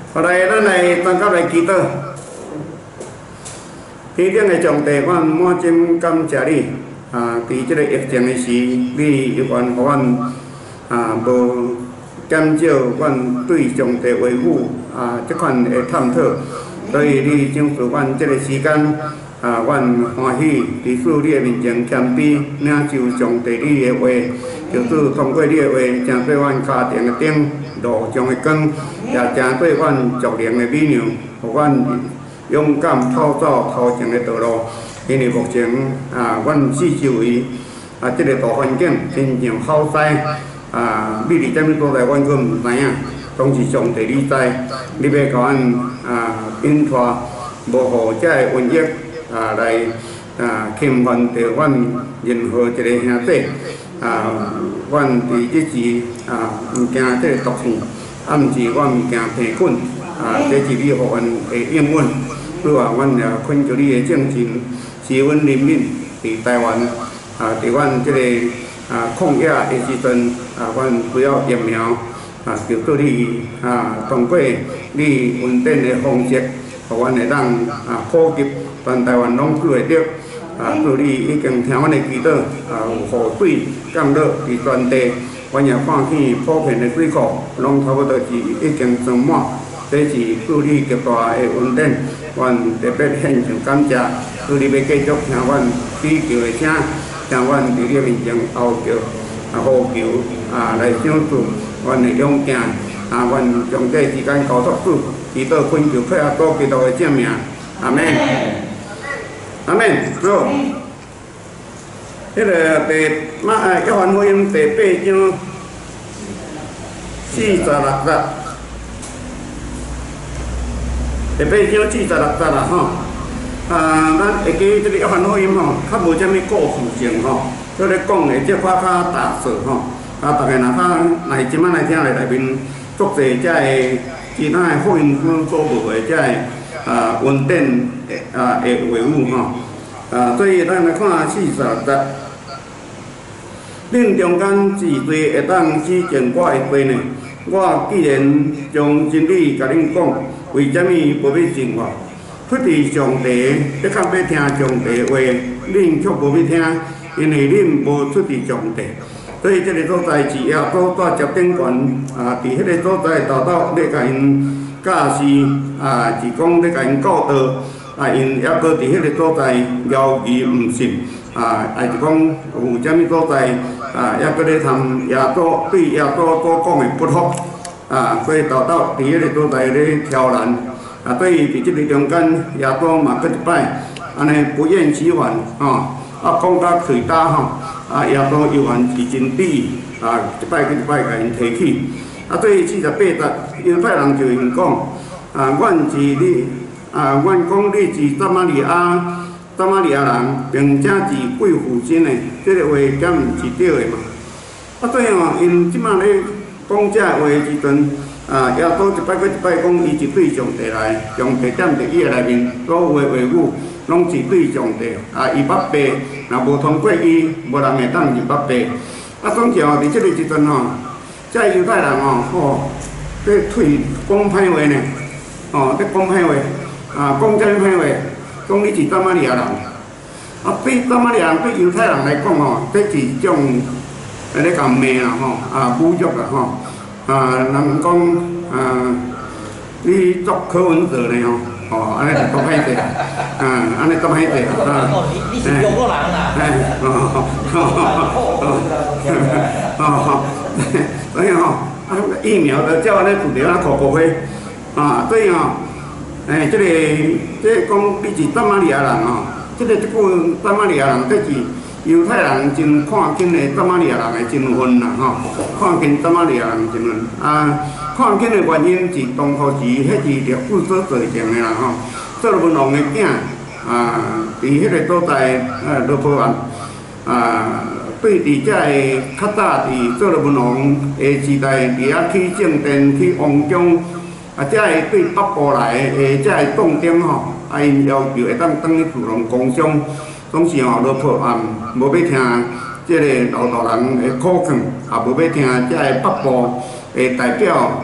后来咱来当甲来祈祷，天顶的上帝，我满心感谢你伫即个疫情的时，你有愿互阮无减少阮对上帝维护即款的探讨，所以你赏赐阮即个时间阮欢喜伫主你的面前谦卑，领受上帝你的话，就是通过你的话，正对阮家庭的顶路上的光，也正对阮族灵的美娘，互阮勇敢跑走头前的道路。因为目前阮四周围即个大环境真正好驶你伫啥物所在，阮阁毋知影，拢是上帝你知，你要甲阮引拖，无互遮个瘟疫来侵犯着阮任何一个兄弟阮伫即时毋惊即个毒气，毋是阮毋惊病菌这是你互阮的应允。所以阮也恳求你的正信，使阮人民伫台湾伫阮即个抗疫的时阵阮需要疫苗就做你通过你稳定的方式，互阮会当普及，全台湾拢做会着。做你已经听阮的祈祷有雨水降落伫全地，阮也看见普遍的水库拢差不多是已经装满。这是祝你极大的稳定，阮特别献上感谢。祝你要继续听阮祈求的声，听阮伫你面前呼叫、呼求来赏赐阮的勇健。阮将这时间交托主，祈祷恳求配合主基督的圣名，阿门。阿门。好，迄个约翰福音第8章46节。第8章46节啦吼，咱会记即个约翰福音吼，较无啥物故事性吼，所以咧讲的即块较踏实吼。大家若是即摆来听咧内面足侪遮个其他的福音书所无的遮个稳定的话语吼。所以咱来看46节，恁中间是谁会当指证我的罪呢？我既然将真理甲恁讲，为什么无要信我？出自上帝，你较要听上帝的话，恁却无要听，因为恁无出自上帝。所以这个所在是耶稣带接顶悬伫迄个所在豆豆咧甲因教示是讲咧甲因教导因抑搁伫迄个所在犹豫毋信是讲有啥物所在抑搁咧谈耶稣对耶稣所讲的不服所以豆豆伫迄个所在咧挑战所以伫即个中间耶稣嘛搁一摆安尼不厌其烦讲到嘴焦耶稣犹原是真旨意一摆搁一摆甲因提起所以48节犹太人就因讲阮是你阮讲你是撒玛利亚人，并且是贵妇身的，这个话敢毋是对的嘛？所以因即摆咧讲这话的时阵，耶稣一摆搁一摆讲，伊是对上帝来，上帝踮伫伊的内面所有的话语，拢是对上帝。伊捌背，若无通过伊，无人会当入捌背。总是伫即个时阵这犹太人这喙讲歹话呢，这讲歹话。讲啥物歹话？讲你是撒玛利亚人，对撒玛利亚人对犹太人来讲这是一种咧甲骂啦侮辱啦人讲你作柯文哲呢安尼就多歹势安尼多歹势你是中国人啦？ 所以疫苗就照安尼涂着口口灰所以这讲你是撒玛利亚人即句撒玛利亚人，这是犹太人真看紧的撒玛利亚人的身份啦看紧撒玛利亚人身份看紧的原因是当初时迄是历史所造成的啦所罗门王的囝伫迄个所在罗波安对伫遮个较早伫所罗门王的时代，伫遐起圣殿去王宫。遮个对北部来的遮个重点因要求会当去自动工商，总是落破无要听即个老大人的苦劝，也无要听遮个北部的代表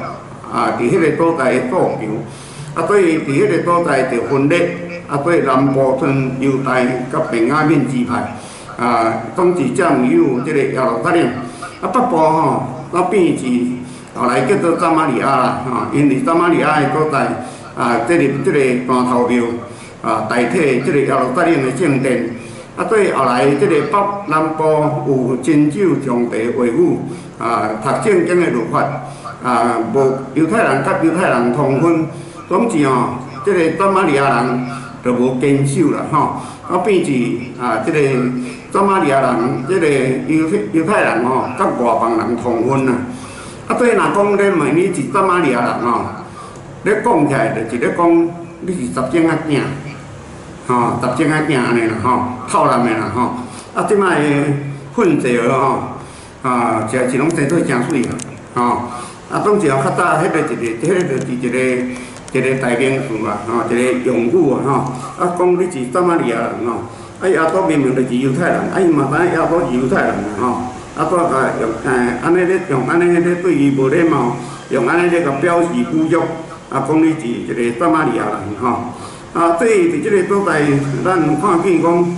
伫迄个所在的造桥，对于伫迄个所在就分裂，对南部村犹太甲平雅闽支派，总是占有即个耶路撒冷，北部变是后来叫做撒玛利亚啦，因为撒玛利亚的所在，即个大头庙，代替即个耶路撒冷的圣殿。对后来即个北南部有遵守上帝话语，读圣经的律法，无犹太人甲犹太人通婚，总之即个撒玛利亚人就无坚守啦，变是即个撒玛利亚人，即个犹太人甲外邦人通婚啦。对若讲咧问你是撒玛利亚人咧讲起来就是咧讲你是十种仔囝。十种仔囝安尼啦，透南的啦，即摆的混杂食是拢生做真水总是较早迄个就是一个代名词啦，一个用语讲你是撒玛利亚人耶稣明明就是犹太人，伊嘛知影耶稣是犹太人再用安尼咧用安尼咧对伊无礼貌，用安尼咧甲表示侮辱，讲你是一个撒玛利亚人所以伫即个所在，咱看见讲，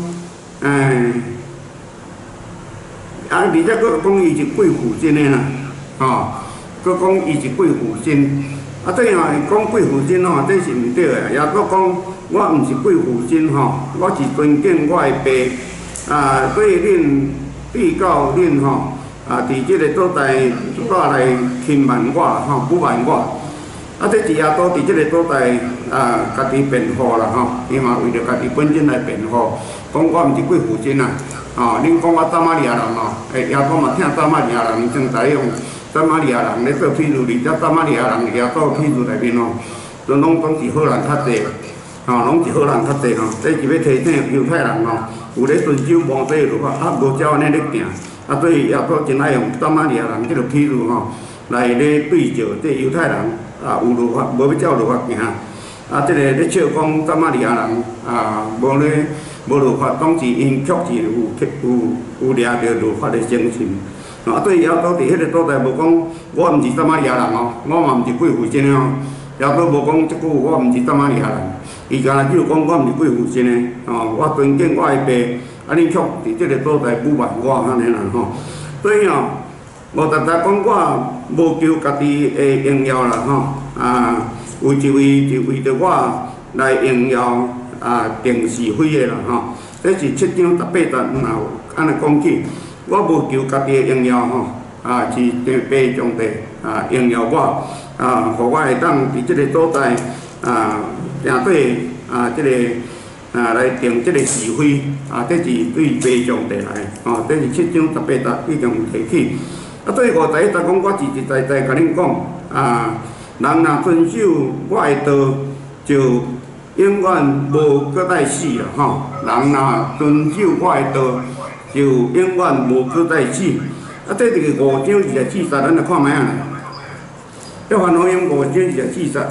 而且佫讲伊是贵妇真诶啦，佫讲伊是贵妇真。对讲贵妇真这是毋对诶。也佫讲我毋是贵妇真我是尊敬我诶爸。对恁比较恁伫即个所在带来轻慢我不慢我。这是耶稣伫即个所在家己辩护啦伊嘛为着家己本身来辩护，讲我毋是贵妇真恁讲我撒玛利亚人耶稣嘛听撒玛利亚人正在用撒玛利亚人咧做譬如，而且撒玛利亚人耶稣譬如内面拢是好人较济，拢是好人较济这是要提醒犹太人有咧遵守摩西的律法，无照安尼咧行，所以耶稣真爱用撒玛利亚人即个譬如来咧对照这犹太人。有律法，无要照律法行。即个咧笑讲撒玛利亚人无律法，总是因确实有掠着律法的精神。对耶稣伫迄个所在无讲，我毋是撒玛利亚人我嘛毋是贵妇真的耶稣无讲即句，我毋是撒玛利亚人。伊敢若只有讲我毋是贵妇真的我尊敬我的爸，恁却伫即个所在不慢我安尼啦所以无常常讲我无求家己的荣耀啦为一位就为着我来荣耀定是非的啦这是7章18节有安尼讲起，我无求家己的荣耀是爸上帝荣耀我互我会当伫即个所在定对即个来定即个是非这是对爸上帝来这是7章18节已经提起。对51节讲，我实实在在甲恁讲人若遵守我的道，就永远无搁再死啦人若遵守我的道，就永远无搁再死。这是个5章24节，咱来看卖啊。约翰福音5章24节。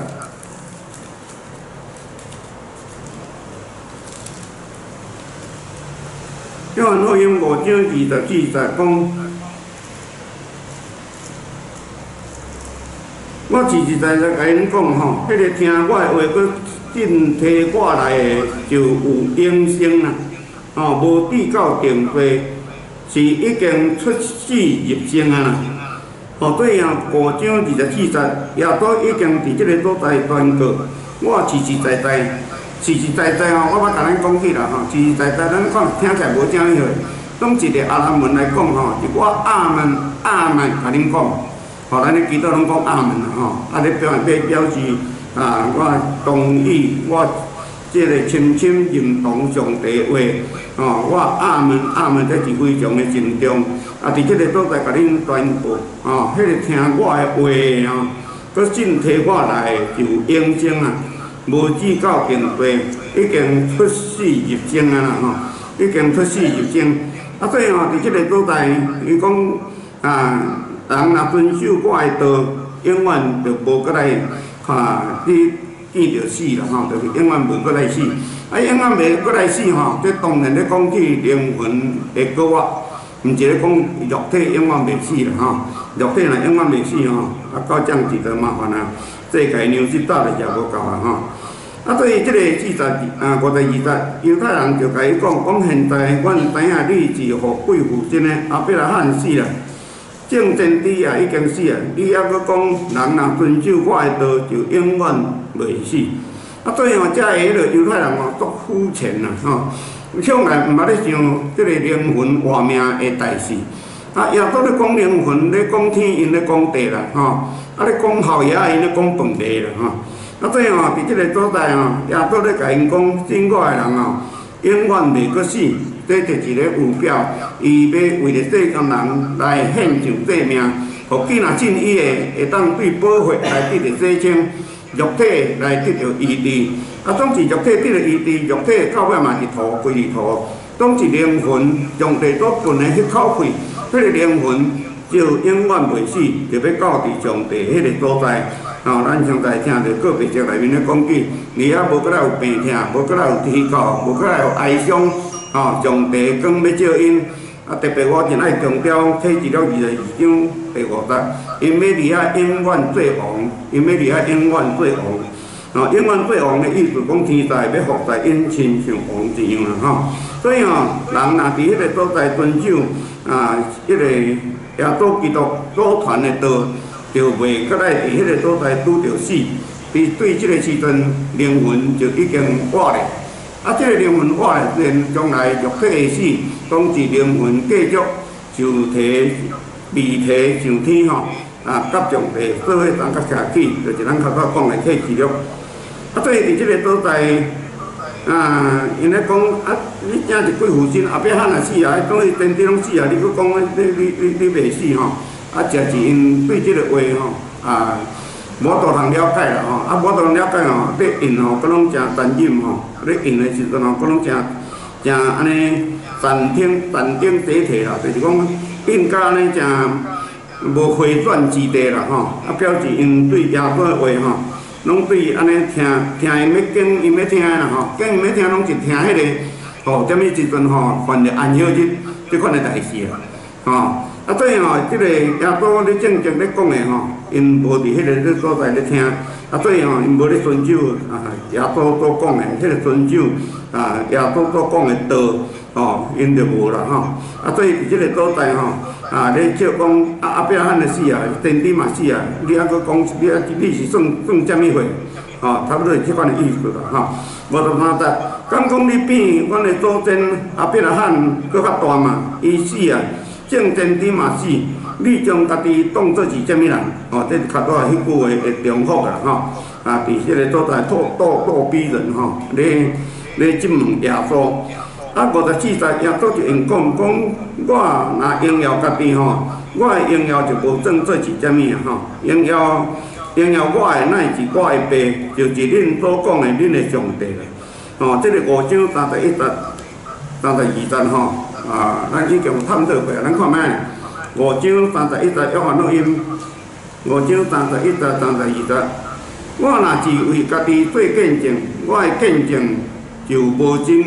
约翰福音5章24节讲。我实实在在甲因讲迄个听我的话，佮真摕我来的，就有永生啦。无至到定罪，是已经出死入生啊啦。对5章24节，耶稣已经伫即个所在宣告，我实实在在我要甲咱讲起啦实实在在，咱看听起来无正意个，当一个阿拉文来讲是我阿门甲恁讲。咱咧基督拢讲阿门啦咧表示我同意，我即个深深认同上帝的话我阿门，这是非常的慎重伫即个所在甲恁宣布迄个听我的话佮真摕我来就永生无至到定罪，已经出死入生啦已经出死入生所以伫即个所在，伊讲人若遵守我的道，永远就无搁来你见着死啦就是永远无搁来死。永远袂搁来死这当然咧讲起灵魂的果毋是咧讲肉体永远袂死啦吼，肉体若永远袂死吼，啊到这样子就麻烦啊，世界粮食搭咧也无够啊吼。啊，对于即个52节，犹太人就甲伊讲现在阮知影你是互贵妇真诶，阿伯拉罕死啦，正真理也已经死啊，你还佫讲人若遵守我诶道，就永远袂死。啊，对哦，遮个迄个犹太人哦，足肤浅啦吼。向来毋捌咧想即个灵魂活命的代志。啊，耶稣咧讲灵魂，咧讲天，因咧讲地啦吼。啊，咧讲后爷，因咧讲饭地啦吼。啊，所以吼，伫即个所在吼，耶稣咧甲因讲，信我的人吼，永远袂阁死。这就是一个预表，伊要为着世间人来献上性命，互既若信伊的会当对保护来得着洗清，肉体来得着医治。啊，总是肉体得着医治，肉体到尾嘛是土归是土，总是灵魂上帝所分的迄口气，迄个灵魂就永远袂死，就要到伫上帝迄个所在。吼，咱常在听着个别节内面咧讲起，你也无过来有病痛，无过来有啼哭，无过来有哀伤，吼，上帝光要照因。啊，特别我真爱强调启示录22章第5节，因要伫遐永远做王，因要伫遐永远做王。吼，永远做王的意思讲天在要服在因亲像王一样啦吼。所以吼，人若伫迄个所在遵守迄个耶稣基督所传的道。就袂搁来伫迄个所在拄着死，对即个时阵灵魂就已经活咧。啊，即个灵魂活咧，将来肉体会死，当时灵魂继续受体未体上天吼，啊，甲上帝做伙当甲下去，就是咱较早讲的启示录。啊，所以伫即个所在因咧讲你正是贵妇身，后壁喊若死啊，当伊天地拢死啊，你佫讲你袂死吼？啊，正是因对即个话吼无多通了解啦吼，啊无多通了解吼，咧印吼，佫拢真残忍吼，咧印的时阵吼，佫拢真安尼斩钉截铁啦，就是讲印甲安尼真无回转之地啦吼，啊表示因对耶稣的话吼，拢对安尼听因要经因要听啦吼，经因要听拢是听迄个吼，什物时阵吼犯着安息日即款的代志啦，吼。啊，所以吼，即个耶稣咧正经咧讲的吼，因无伫迄个所在咧听，啊，所以吼，因无咧遵守耶稣所讲的，迄个遵守耶稣所讲的道，吼，因就无啦吼。啊，所以伫即个所在吼，咧照讲阿伯拉罕的死啊，天地嘛死啊，你还佫讲你是算什么货？吼，差不多是即款的意思啦吼。无就哪得，敢讲你比阮的祖先阿伯拉罕佫较大嘛？伊死啊！正真天嘛死，你将家己当作是啥物人？哦，这是较早迄句话会重复啦吼。啊，伫即个所在咄逼人吼，咧质问耶稣。啊，54节耶稣就因讲，我若荣耀家己吼，我的荣耀就无算做是啥物啊吼。荣耀我的乃是我的爸，就是恁所讲的恁的上帝啦。哦，这个5章31节、32节吼。咱已经有探讨过，咱看卖5章31节约翰福音，5章31节、32节，我若是为家己做见证，我的见证就无真。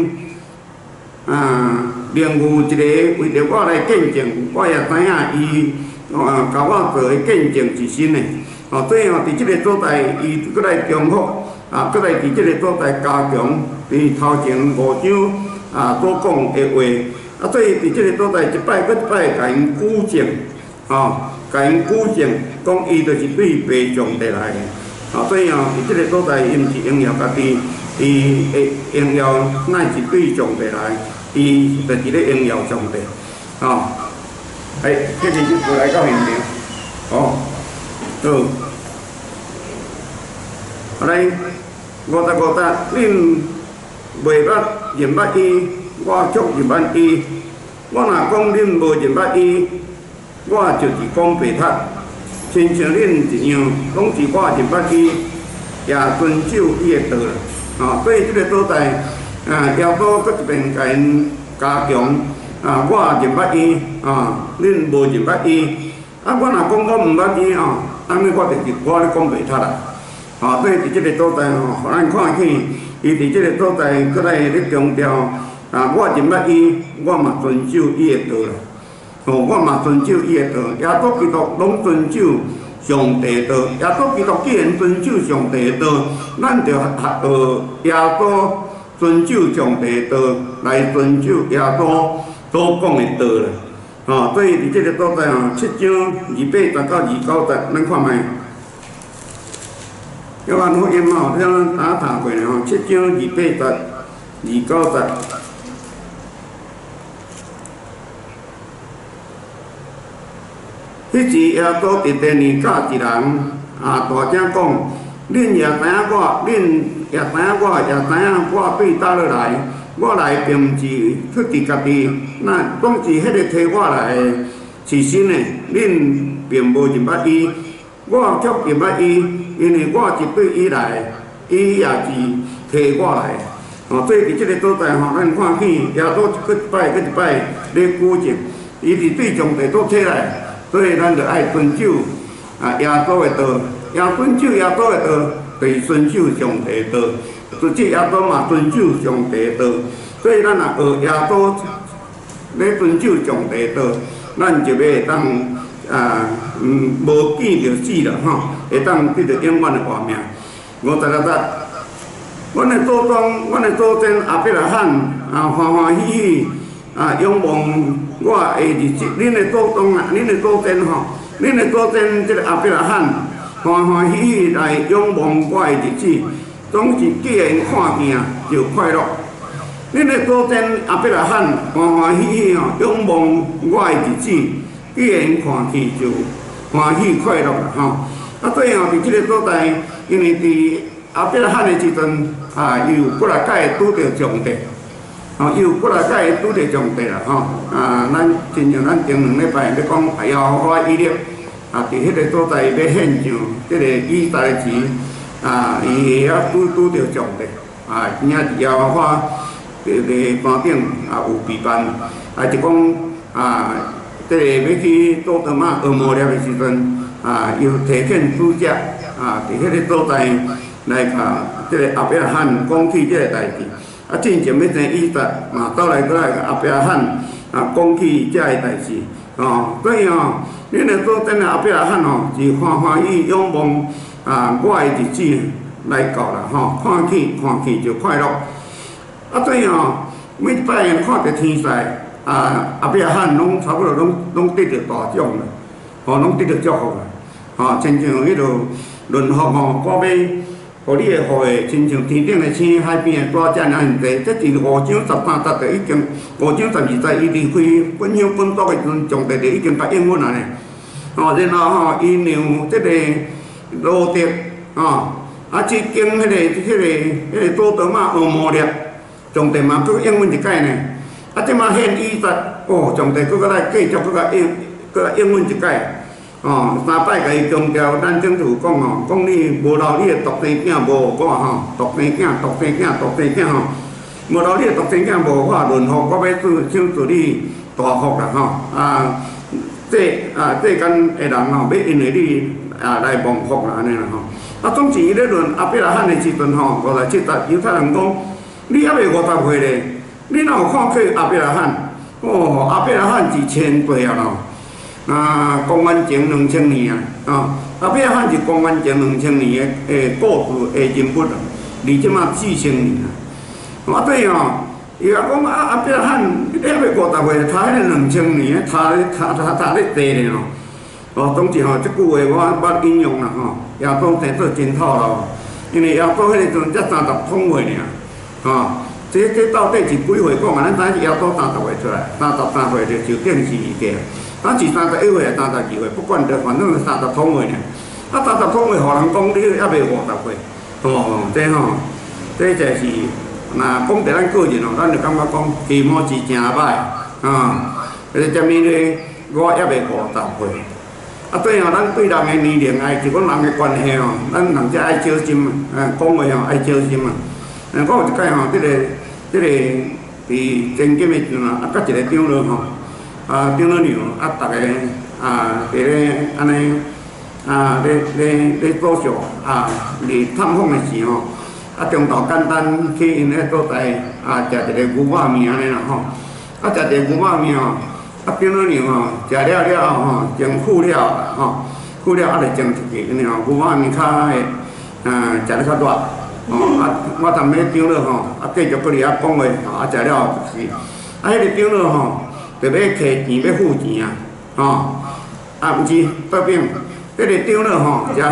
另有一个为着我来见证，我也知影伊甲我做的见证是真的。哦，所以吼，伫即个所在，伊搁来重复，搁来伫即个所在加强伫头前5章所讲的话。啊，所以伫即个所在一摆搁一摆甲因举证，甲因举证，讲伊就是对爸上帝来的。所以伫即个所在，伊毋是荣耀家己，伊会荣耀乃是对上帝来，伊就是咧荣耀上帝。这个就来到现场。好，来55节，恁袂捌认捌伊。我足认捌伊，我若讲恁无认捌伊，我就是讲白贼。亲像恁一样，拢是我认捌伊，也遵守伊的道啦。所以即个所在，耶稣搁一遍甲因加强，我认捌伊，恁无认捌伊。我若讲我毋捌伊安尼我就是我咧讲白贼啦。所以伫即个所在互咱看起，伊伫即个所在搁来咧强调。我认捌伊，我嘛遵守伊的道啦。 我嘛遵守伊的道，耶稣基督拢遵守上帝的道。耶稣基督既然遵守上帝的道，咱就学耶稣遵守上帝的道，来遵守耶稣所讲的道啦。所以伫这个所在7章28节到29节，咱看卖。约翰福音咱打过咧7章28节、29节。迄时耶稣伫第二教一人大声讲：恁也知影我，恁也知影我，也知影我对倒落来。我来并毋是出自家己，那总是迄个替我来的是神的。恁并无认捌伊，我却认捌伊，因为我是对伊来，伊也是替我来的。所以伫即个所在咱看见耶稣一摆一摆咧鼓劲，伊是对上帝所替来。所以咱就爱遵守耶稣的道，遵守耶稣的道，就是遵守上帝的道。就即耶稣嘛遵守上帝的道，所以咱若学耶稣咧遵守上帝的道，咱就要当无见就死了会当得到永远的活命。56节，阮的祖宗，阮的祖先亚伯拉罕欢欢喜喜仰望我的日子，恁的祖宗恁的祖先恁的祖先即个亚伯拉罕欢欢喜喜来仰望我的日子，总是既然看见就快乐。恁的祖先亚伯拉罕欢欢喜喜仰望我的日子，既然看见就欢喜快乐啦所以伫即个所在，因为伫亚伯拉罕的时阵伊有过来甲拄着上帝。伊有过来甲伊拄着上帝啦咱亲像咱前2礼拜要讲耶和华以勒伫迄个所在要献上即个以色列时伊会拄着上帝真正是耶和华伫山顶有陪伴就讲即个要去做什么恶魔猎的时阵又提献主者伫迄个所在来甲即个亚伯拉罕讲起即个代志。进前要生以撒倒来过来亚伯拉罕讲起遮个代志所以恁的祖先亚伯拉罕是欢欢喜仰望我的日子来到啦看起就快乐所以每一摆看着天赛亚伯拉罕拢差不多拢得着大奖啦拢得着祝福啦亲像迄落论福我要。互你的福的，亲像天顶的星、海边的大遮尔尼济，这是5章13节就已经5章12节伊离开本乡本族的时阵，上帝就已经甲应允啊呢。然后伊让这个罗德去经迄个所多玛恶魔猎，上帝嘛佫应允一届呢。即马献以撒，上帝佫甲来继续佫甲应允一届。3摆甲伊强调，咱政府讲你无留你的独生囝无我独生囝无留你的独生囝无我，论福我要想祝你大福啦这间的人要因为你来蒙福啦安尼啦总是伊咧论亚伯拉罕的时阵57节，犹太人讲你还未50岁咧，你哪有看过亚伯拉罕？亚伯拉罕是前辈啊公元前2000年亚伯拉罕是公元前2000年的故事的人物离即马4000年对伊讲亚伯拉罕你还未50岁，差迄个2000年，差咧地咧总之即句话我引用啦耶稣生做真透咯，因为耶稣迄个时阵才30通岁尔这到底是几岁讲咱知是耶稣30岁出来，33岁就受定死的。咱是31岁还32岁，不管着，反正是30通岁尔。30通岁，互人讲你还未50岁，这就是若讲着咱个人咱就感觉讲题目是真歹踮呢咧，我还未50岁。对咱对人的年龄爱是讲人的关系咱人才爱小心讲话爱小心我有一摆即个伫前金的时阵甲一个长老长老娘逐个伫咧安尼咧做小伫探访的时中昼简单去因迄所在食一个牛肉面安尼啦食一个牛肉面冰老娘吼，食了了后吼，将敷了吼，敷了啊，就将出去，安尼吼，牛仔面较会食得较热。我踮咧张了吼，继续搁伫遐讲话，食了就是，迄个张了吼，就要摕钱要付钱啊，毋是倒饼，迄个张了吼，食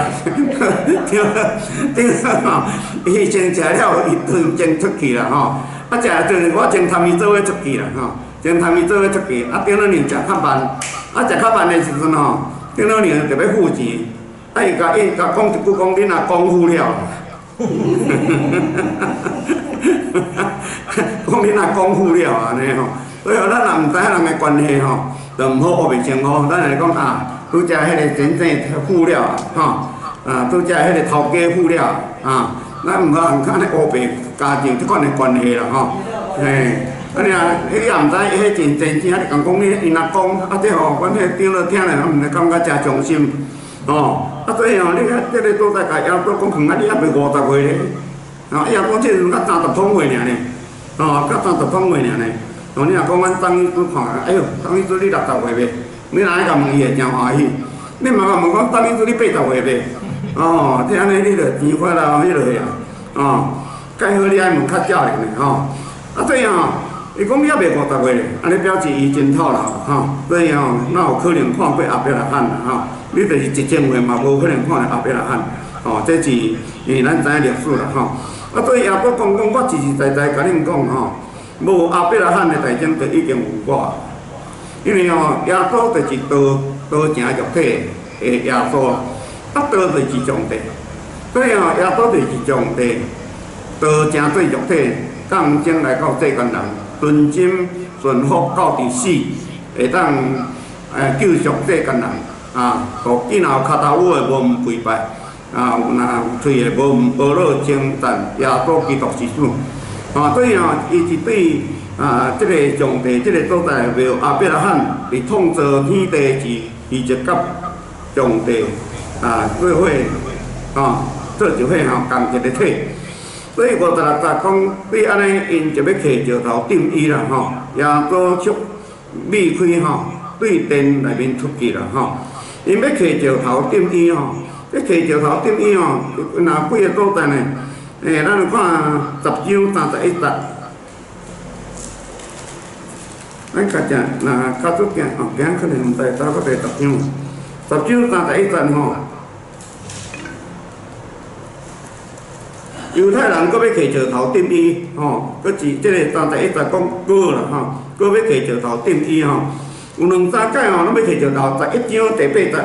张了吼，伊先食了，伊就先出去啦吼，食就是我先参伊做伙出去啦吼，先参伊做伙出去，张了娘食较慢，食较慢的时阵吼，张了娘就要付钱，伊甲讲一句讲，你若讲付了。讲你若讲付了安尼吼，所以咱若毋知影人的关系吼，就毋好学袂成好。咱来讲拄则迄个真正付了吼，拄则迄个头家付了咱毋好安尼学袂加上即款的关系啦吼。嘿，安尼迄个毋知迄真真正，你讲伊若讲这吼，阮迄张了听咧，毋是感觉真伤心。所以你看，这个都在甲亚洲讲远你还袂50岁咧，亚洲这时阵才30通岁尔呢，才30通岁尔呢。你若讲阮张医师看，哎呦，张医师你60岁袂？你哪会甲问伊会真欢喜？你嘛甲问讲张医师你80岁袂？这安尼你着钱花啦，迄落去介好你爱问较少年的所以伊讲你还袂50岁咧，安尼表示伊真透老所以哪有可能看过后壁来喊啦你就是1000岁嘛，无可能看后壁来喊，这是因为咱知影历史啦所以也搁讲我实实在在甲恁讲无后壁来喊的代志就已经有我，因为耶稣就是道成肉体的耶稣，道就是上帝，所以耶稣就是上帝，道成做肉体，降生来到世间人，纯心顺服到伫死，会当救赎世间人。互囡仔有脚头舞的无毋跪拜，有喙的无毋保罗称赞耶稣基督是主。所以伊是对即个上帝即个所在庙后壁来喊，是创造天地是伊就甲上帝做伙做一伙共一个体。所以56讲，对安尼因就要摕石头顶伊啦耶稣出避开对殿内面出去啦因要摕石头顶伊要摕石头顶伊若几个所在呢？咱有看10章31节，咱家只若较足行行可能毋知走到第10章，10章31节犹太人搁要摕石头顶伊搁是即个31节讲过啦搁要摕石头顶伊有2、3届拢要摕石头，11章第8节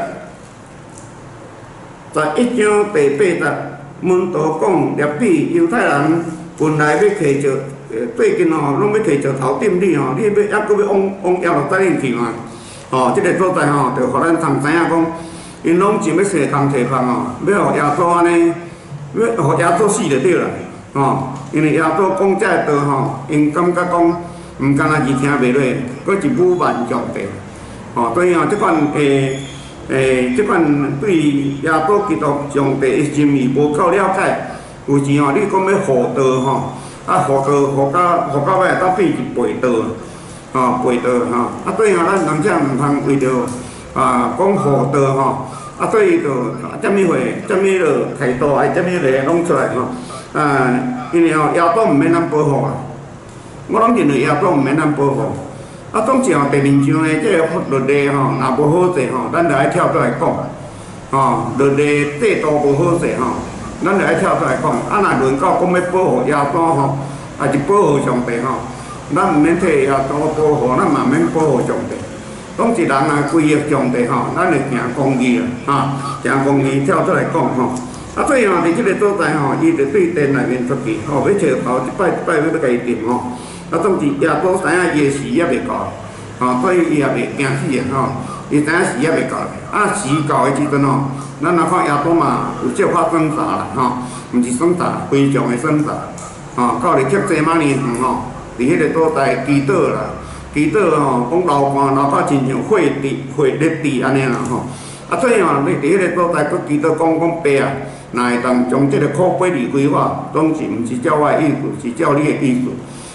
，11章第8节，门徒讲列比犹太人本来要摕石，最近拢要摕石头顶你你要还搁要往耶路撒冷去嘛？即个所在就互咱通知影讲，因拢想要生空提房要互耶稣安尼，要互耶稣死就对啦因为耶稣讲这个道因感觉讲。毋干那字听袂落，佫是侮慢上帝。所以即款即款对耶稣基督上帝的心意无够了解，有时你讲要护道护到尾当变是背道背道所以咱人遮毋通为着讲护道所以就遮物岁遮物落态度遮物个拢出来因为耶稣毋免咱保护啦。我拢认为耶稣毋免咱保护，总是第2章呢，即个律例若无好势咱就爱跳出来讲，律例制度无好势咱就爱跳出来讲。若论到讲要保护耶稣也是保护上帝咱毋免替耶稣保护，咱嘛免保护上帝。总是人归于上帝咱就行公义啦行公义跳出来讲所以伫即个所在伊就对殿内面出去要找头一摆要甲伊定总是耶稣知影伊的时也袂到所以伊也袂惊死伊知影时也袂到时到的时阵咱若看耶稣嘛有少发选择啦毋是选择，非常的选择到入克济马尼园伫迄个所在祈祷啦，祈祷讲流到亲像火烈地安尼啦所以你伫迄个所在佫祈祷讲爸若会当将即个苦杯离开我，总是毋是照我的意思，是照你的意思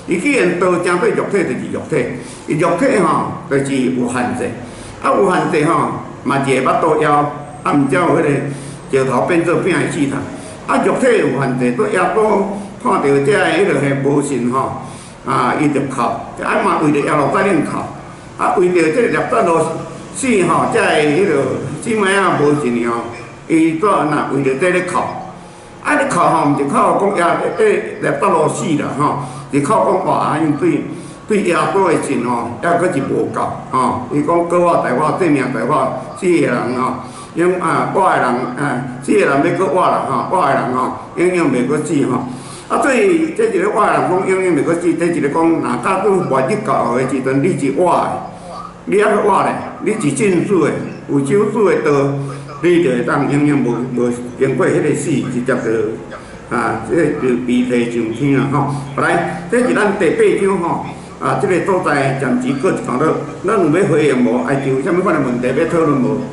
伊既然道正对肉体就是肉体，伊肉体吼就是有限制，有限制吼嘛一个腹肚枵，毋才有迄个石头变做饼的死头。肉体有限制，对耶稣看到这个迄个无信吼，伊就哭，嘛为着耶路撒冷哭，为着这个拿撒勒死吼，这迄个姊妹无信吼，伊怎那为着这咧哭。你哭吼，毋是靠讲拿撒勒死啦吼，是靠讲哇，因对耶稣的信吼，还佫是无够吼。伊讲过我待我，性命待我，死个人吼，因我的人死个人要过我啦吼，我的人吼，永远袂过死吼。所以这一个我的人讲永远袂过死，这一个讲若假使末日到的时阵，你是我的，你还佫我咧，你是正主的，有救主的道。你就会当永远无经过迄个死，直接就这就被提上天啊吼。来，这是咱第8章吼，这个所在暂时搁一讲到，咱有要回应无？还是有啥物款的问题要讨论无？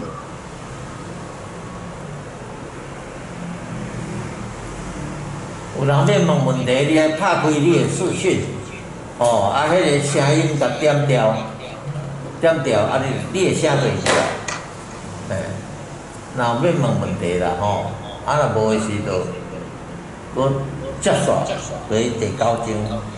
有人要问问题，你爱拍开你的视讯，迄个声音甲点调，你的声就会出来，若要问问题啦若无的时就我接续落去第9章。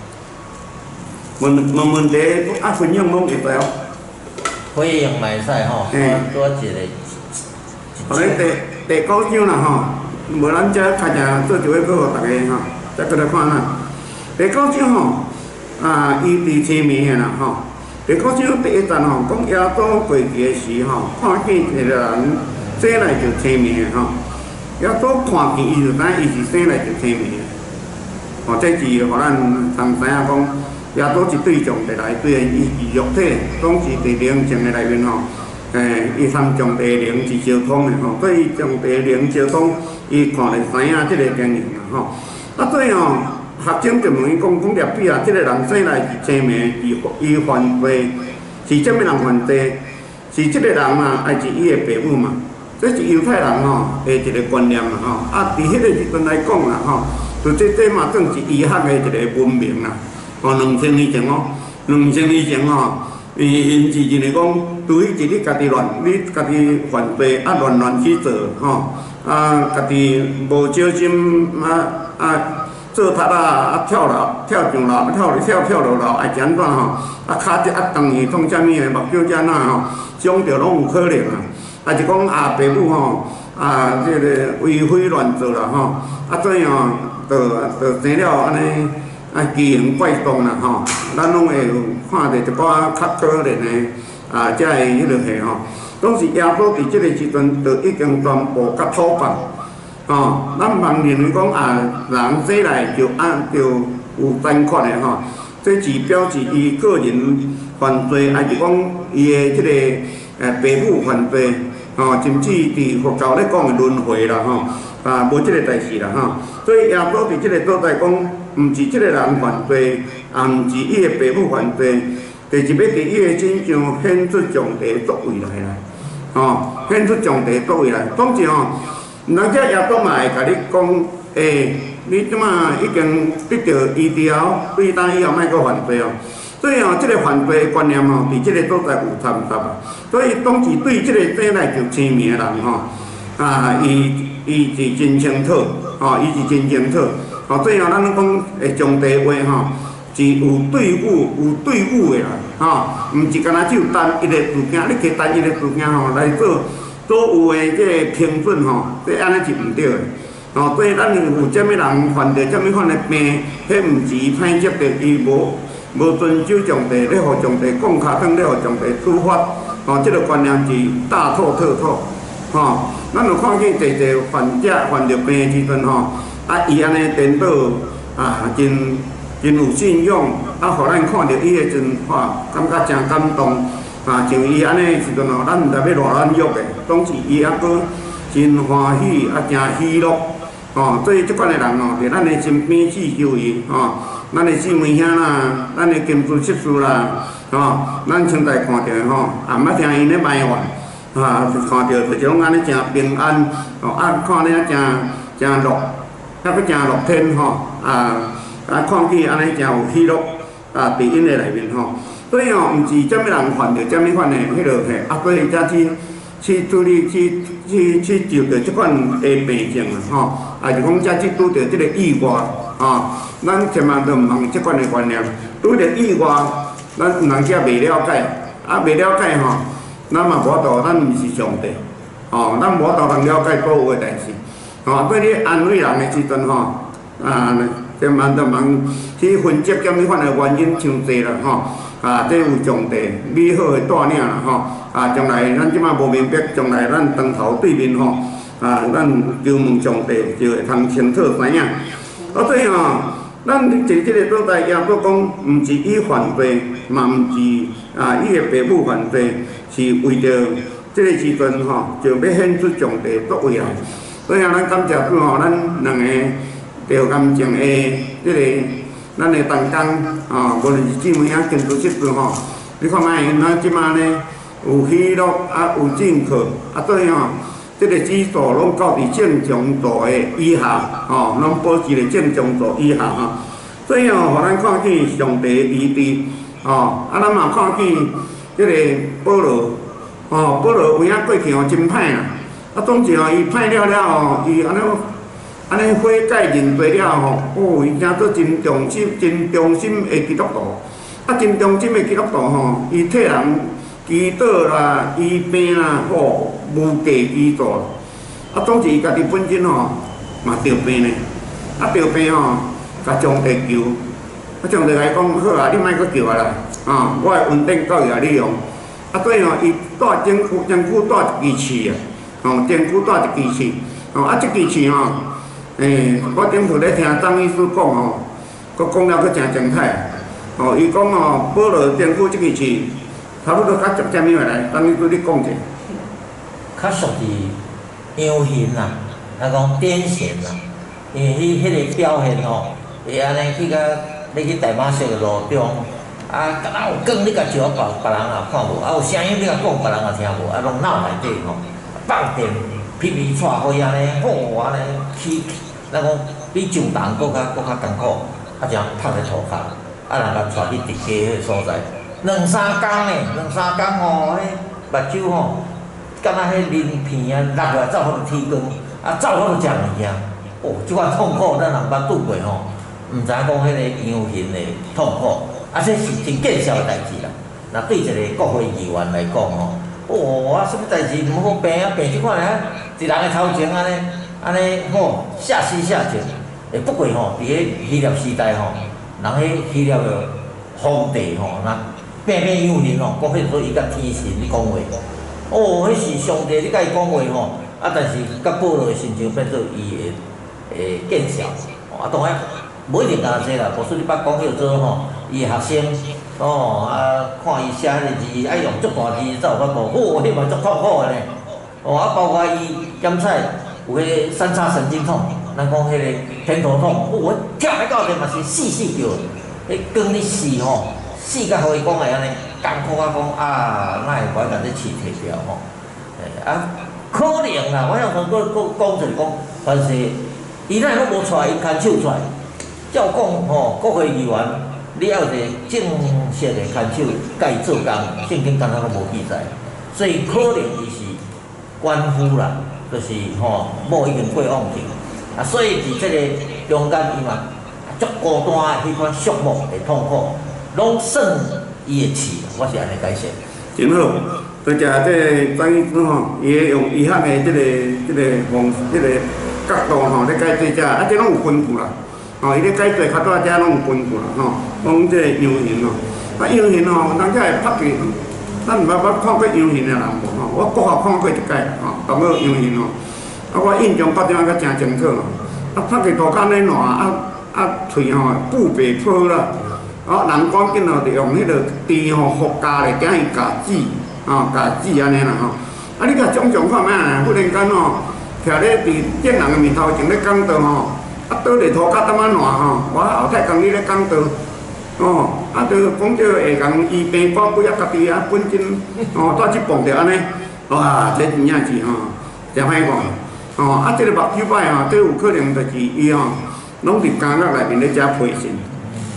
问题分享拢会知哦。 回应嘛会使多一个。 后来第9章啦无咱遮较正做一回课互大家再过来看咱。第9章伊伫前面的啦第9章第1段讲耶稣过去的时看见一个人。生来就青面的耶稣看见伊就知伊是生来就青面的。这是互咱通知影讲，耶稣是对上帝来，虽然伊是肉体，总是伫灵性的内面伊参上帝的灵是相通的所以上帝的灵相通，伊看会知影这个经验啦所以学生就问伊讲列比这个人生来是青面，伊犯罪是啥物人犯罪？是这个人还是伊的爸母嘛？这是犹太人的一个观念啦伫迄个时阵来讲啦就这嘛算是医学的一个文明啦2000年前2000年前因是认为讲，除非是你家己乱，你家己犯罪乱去做家己无小心做塌跳楼跳上楼跳落楼还是安怎骹一动去创啥物的目标遮伤着拢有可能还是讲爸母这个为非乱做啦所以就生了安尼奇形怪状啦咱拢会看到一寡较可怜的遮的迄落戏拢是耶稣伫即个时阵就已经宣布甲讨伐咱茫认为讲人生来就有残缺的这是表示伊个人犯罪，还是讲伊的即个爸母犯罪甚至伫佛教咧讲的轮回啦无即个代志啦所以耶稣伫即个所在讲，毋是即个人犯罪，毋是伊的爸母犯罪，就是要伫伊的身上显出上帝作为来啦显出上帝作为来。总之人家耶稣嘛会甲你讲，你即马已经得到医疗，对当以后莫阁犯罪所以即个犯罪的观念伫即个所在有参杂所以当时对即个生来就青面的人伊是真清楚伊是真清楚所以咱讲上帝话是有对伍的啦毋是干那只有单一个事件，你摕单一个事件来做所有的即个评准这安尼是毋对的所以咱有啥物人犯着啥物款的病，迄毋是歹接着伊无遵守上帝，咧互上帝讲骹转，咧互上帝处罚即个观念是大错特错咱有看见侪侪患者患着病的时阵伊安尼颠倒真有信仰互咱看到伊的阵感觉真感动像伊安尼的时阵咱毋知要偌软弱的，总是伊还佫真欢喜真喜乐所以即款的人伫咱的身边四周围咱的姊妹兄啦，咱的金主媳妇啦咱现在看到的毋捌听因咧埋怨看到就是讲安尼真平安看咧真乐，还佫真乐天看起安尼真有喜乐伫因个内面吼。所以吼，毋是啥物人犯着啥物款的迄落嘿，所以才去处理去就着即款的病症啊吼，是讲才去拄着即个意外啊，咱千万都毋通即款的观念，拄着意外，咱有人则袂了解，袂了解吼，咱嘛无法度，咱毋是上帝，吼，咱无法度通了解所有的代志，吼，所以你安慰人的时阵吼，千万都毋通去分析啥物款的原因伤济啦吼。这有上帝美好的带领啦吼，将来咱即马无明白，将来咱当头对面吼，咱求问上帝就会通清楚知影。所以吼，咱伫即个所在，也佫讲，毋是伊犯罪，嘛毋是伊的父母犯罪，是为着即个时阵吼，就要显出上帝作为来。所以咱感谢主吼，咱两个着感情的即个。咱的同工无论是姊妹啊、建筑设施吼，你看卖因仔即马呢有喜乐有正课所以吼，即个指数拢到伫正常座的以下吼，拢保持咧正常座以下吼。所以吼，互咱看见上帝的意志吼，咱嘛看见即个保罗保罗有影过去吼真歹啦，总是吼伊歹了吼，伊安尼悔改认罪了吼，伊真做真忠心的基督徒。真忠心的基督徒吼，伊替人祈祷啦、医病啦，无计其数。总是伊家己本身吼嘛得病呢，得病吼，甲上帝求，上帝来讲好啊，你莫阁求啊啦，我会稳定教育你用。所以吼，伊带政府带一支刺啊，政府带一支刺，即支刺吼。我顶次咧听张医师讲吼，佮讲了佮真精彩。伊讲保罗政府即个字，差不多较直接咩来？张医师你讲者。 较属于样形啦，讲典型啦，因为迄个表现吼，会安尼去甲你去大马色的路中，敢若有光你甲照别人也看无，有声音你甲讲别人也听无，拢脑内底吼放电。噼噼带火安尼，安尼起，咱讲比上重搁较艰苦，才拍咧涂骹，人甲带去直街迄所在，两三工吼，迄目睭吼，敢若迄鳞片落来走好天光，走好食物件，即款痛苦咱人捌拄过吼，毋知影讲迄个样形的痛苦，这是真见笑的代志啦。若对一个国会议员来讲吼。什么代志毋好病病即款啊！一人的头前安尼下死下静。不过吼，伫个希腊时代吼，人迄希腊的皇帝吼，若变样形吼，讲迄做伊甲天神咧讲话。迄是上帝咧甲伊讲话吼，但是甲保罗的心情变做伊的见笑。当然无一定干这啦，无说你捌讲叫做吼，伊的学生。看伊写迄个字，爱用足大字才有法度。迄嘛足痛苦的呢。包括伊检测有迄三叉神经痛，咱讲迄个偏头痛，跳来到地嘛是死叫。迄光你死吼，死甲互伊讲的安尼，艰苦啊讲哪会把咱这气摕掉吼？可能啦，我想讲就是讲，但是伊哪拢无出来，伊牵手出来，照讲吼，国会议员。你要有一个正式的牵手甲伊做工，圣经敢若拢无记载，所以可能伊是官夫啦，就是某已经过往去，所以伫即个中间伊嘛足孤单的迄款寂寞的痛苦，拢算伊的气，我是安尼解释。 真好，多谢这张医师吼，伊会用医学的即个角度吼咧解释遮，这拢有分布啦。伊咧解释较多遮拢有分布啦吼，讲即个样形吼，样形吼，人家会拍去，咱毋捌看过样形的人无吼，我国学看过一届吼，同个样形吼，我印象到点仔较真清楚咯，拍去涂骹咧烂，喙吼布白破啦，人赶紧就用迄个箸吼复加咧，惊伊夹子，夹子安尼啦吼，你甲想看卖啊，忽然间吼，徛咧伫见人的面头前咧讲道吼。倒咧涂骹淡仔烂吼，我后太讲你咧讲道，就讲叫会共医病保几家己本身带去碰着安尼，这真正是真歹讲，即个目睭歹这有可能就是伊拢伫监狱内面咧遮陪审，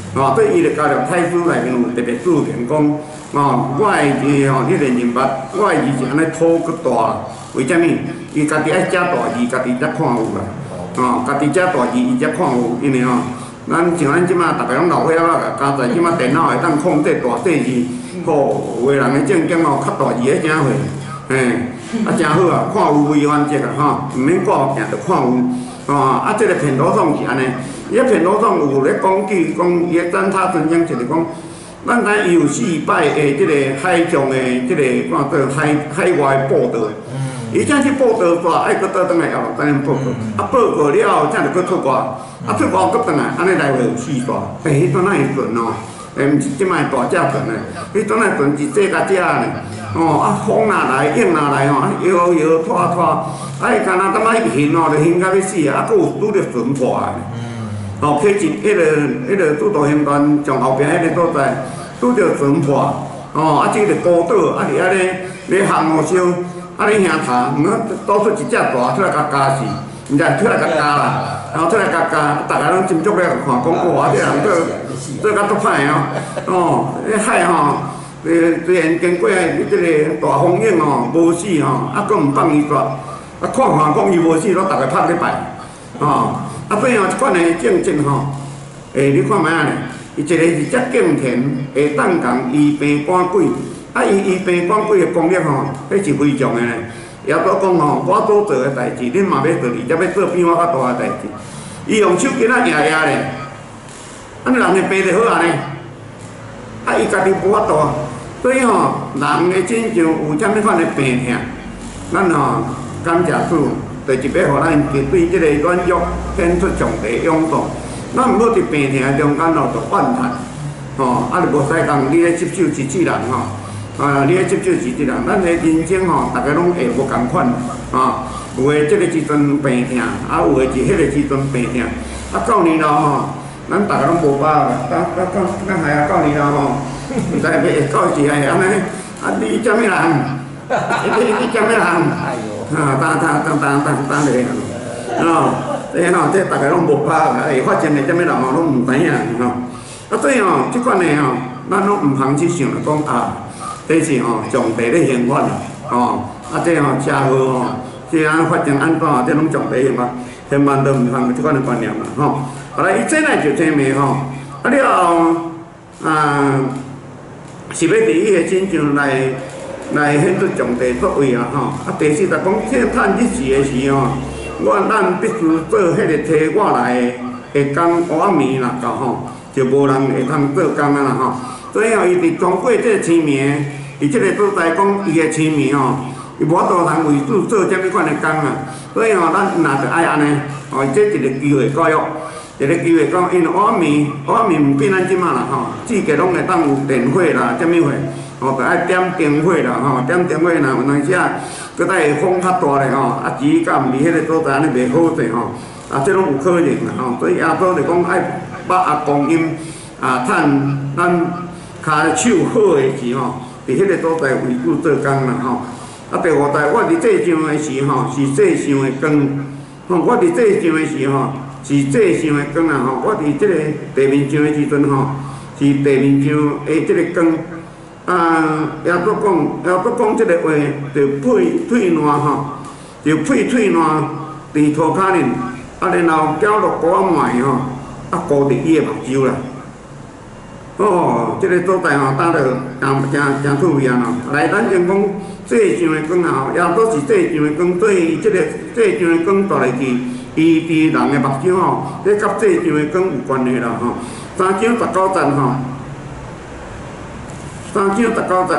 哦，对伊个教育态度内面有特别注点讲，哦，我的字吼，迄个人物，我的字是安尼土搁大，为虾米？伊家己爱写大字，家己才看有啦。哦，家己写大字，伊才看有，因为吼，咱像咱即马逐个拢老岁仔啦，加在即马电脑会当控制大细字，吼，有个人的证件吼，较大字咧真会，嘿，啊真好啊，看有微范节啊，吼，毋免挂目镜就看有。哦，啊，即个片头上是安尼，伊个片头上有咧讲句，讲伊个赞他分享就是讲，咱咱有4摆的即个海上的即个看做海外报道，伊才去报道煞，爱搁倒转来后等报告，啊报告了后才着搁出外，啊出外搁转来，安尼来回有4段，迄段哪会准哦？毋是即摆大只准诶，迄段哪准是这甲这呢？哦，啊风若来，影若来吼，摇摇拖拖。哎，干那他妈晕哦，就晕到要死啊！啊，佫有拄着船破的，哦，去迄个拄道行段从后壁迄个所在拄着船破，哦，啊，即个孤岛啊，伫遐咧航路上，啊，咧兄塔，毋通倒出一只大出来甲加死，毋知出来甲加啦，然后出来甲加，逐个拢斟酌咧看，讲哇，这人做甲足歹哦，哦，迄海吼，虽然经过即个大风影哦，无死吼，啊，佫毋放伊煞。啊，看讲伊无死，拢逐个拍咧摆，吼！啊，变哦，即款的政治吼，你看卖啊咧，伊一个是遮敬田，会当共医病赶鬼，啊，医病赶鬼的功力吼，迄是非常的咧。也都讲吼，我所做的代志，恁嘛要做，而且要做比我较大的代志。伊用手机仔压压咧，啊，人会病得好啊呢？啊，伊家己无法度，所以吼，人的真正有啥物款的病痛，咱吼。感谢主，就是要互咱对即个软弱显出上帝的勇壮。咱毋好伫病痛中间咯，就反弹，吼，啊，就无使讲你咧接受机器人吼，啊，你咧接受机器人，咱的人生吼，大家拢会无共款，啊，有诶即个时阵病痛，啊，有诶是迄个时阵病痛，啊，到年老吼，咱大家拢无饱啦，咱系啊，到年老吼，毋知要到时系安尼，啊，你啥物人？你啥物人？啊，当个，哦，这大家拢无把握，会发生的啥物人吼，拢毋知影吼。啊，所以吼，即款的吼，咱拢毋通去想讲啊，这是吼上帝咧刑罚啦，吼，啊，这吼社会吼，这安发展安怎吼，这拢上帝刑罚，千万都毋通即款的观念啦，吼。后来伊这来就这么吼，啊了后啊，是要伫伊个真正来显出上帝作为啊吼，啊第四就讲这趁日时的时候，咱必须做迄个替我来的工晚暝啦到吼，就无人会通做工啊啦吼。所以吼，伊伫通过这个青明，伊即个所在讲伊的青明吼，伊无法度通为主做啥物款的工啊。所以吼，咱若着爱安尼，哦，这一个机会教育，一个机会讲，因为晚暝毋变咱即马啦吼，至价拢会当有电火啦，啥物货。哦，就爱点灯火啦，吼，点灯火若有当时啊，搁再风较大咧吼，啊，钱甲毋离迄个所在安尼袂好势吼，啊，这拢有可能啦吼，所以阿祖就讲爱把阿公因啊，趁咱骹手好诶时吼，伫迄个所在为主做工啦吼。啊，第五代我伫做上诶时吼，是做上诶工，吼，我伫做上诶时吼，是做上诶工啦吼，我伫即个地面上诶时阵吼，是地面上诶即个工。啊，也都讲即个话，就配腿烂吼，就配腿烂伫涂骹呢，啊，然后搅落锅仔糜吼，啊，糊伫伊个目睭啦。哦，即个所在吼，搭着真趣味啊喏。来，咱先讲做上的工啊，也都是做上的工，所以即个做上的工带来去，伊伫人的目睭吼，这甲做上的工有关系啦吼。3章19节吼。3章19节，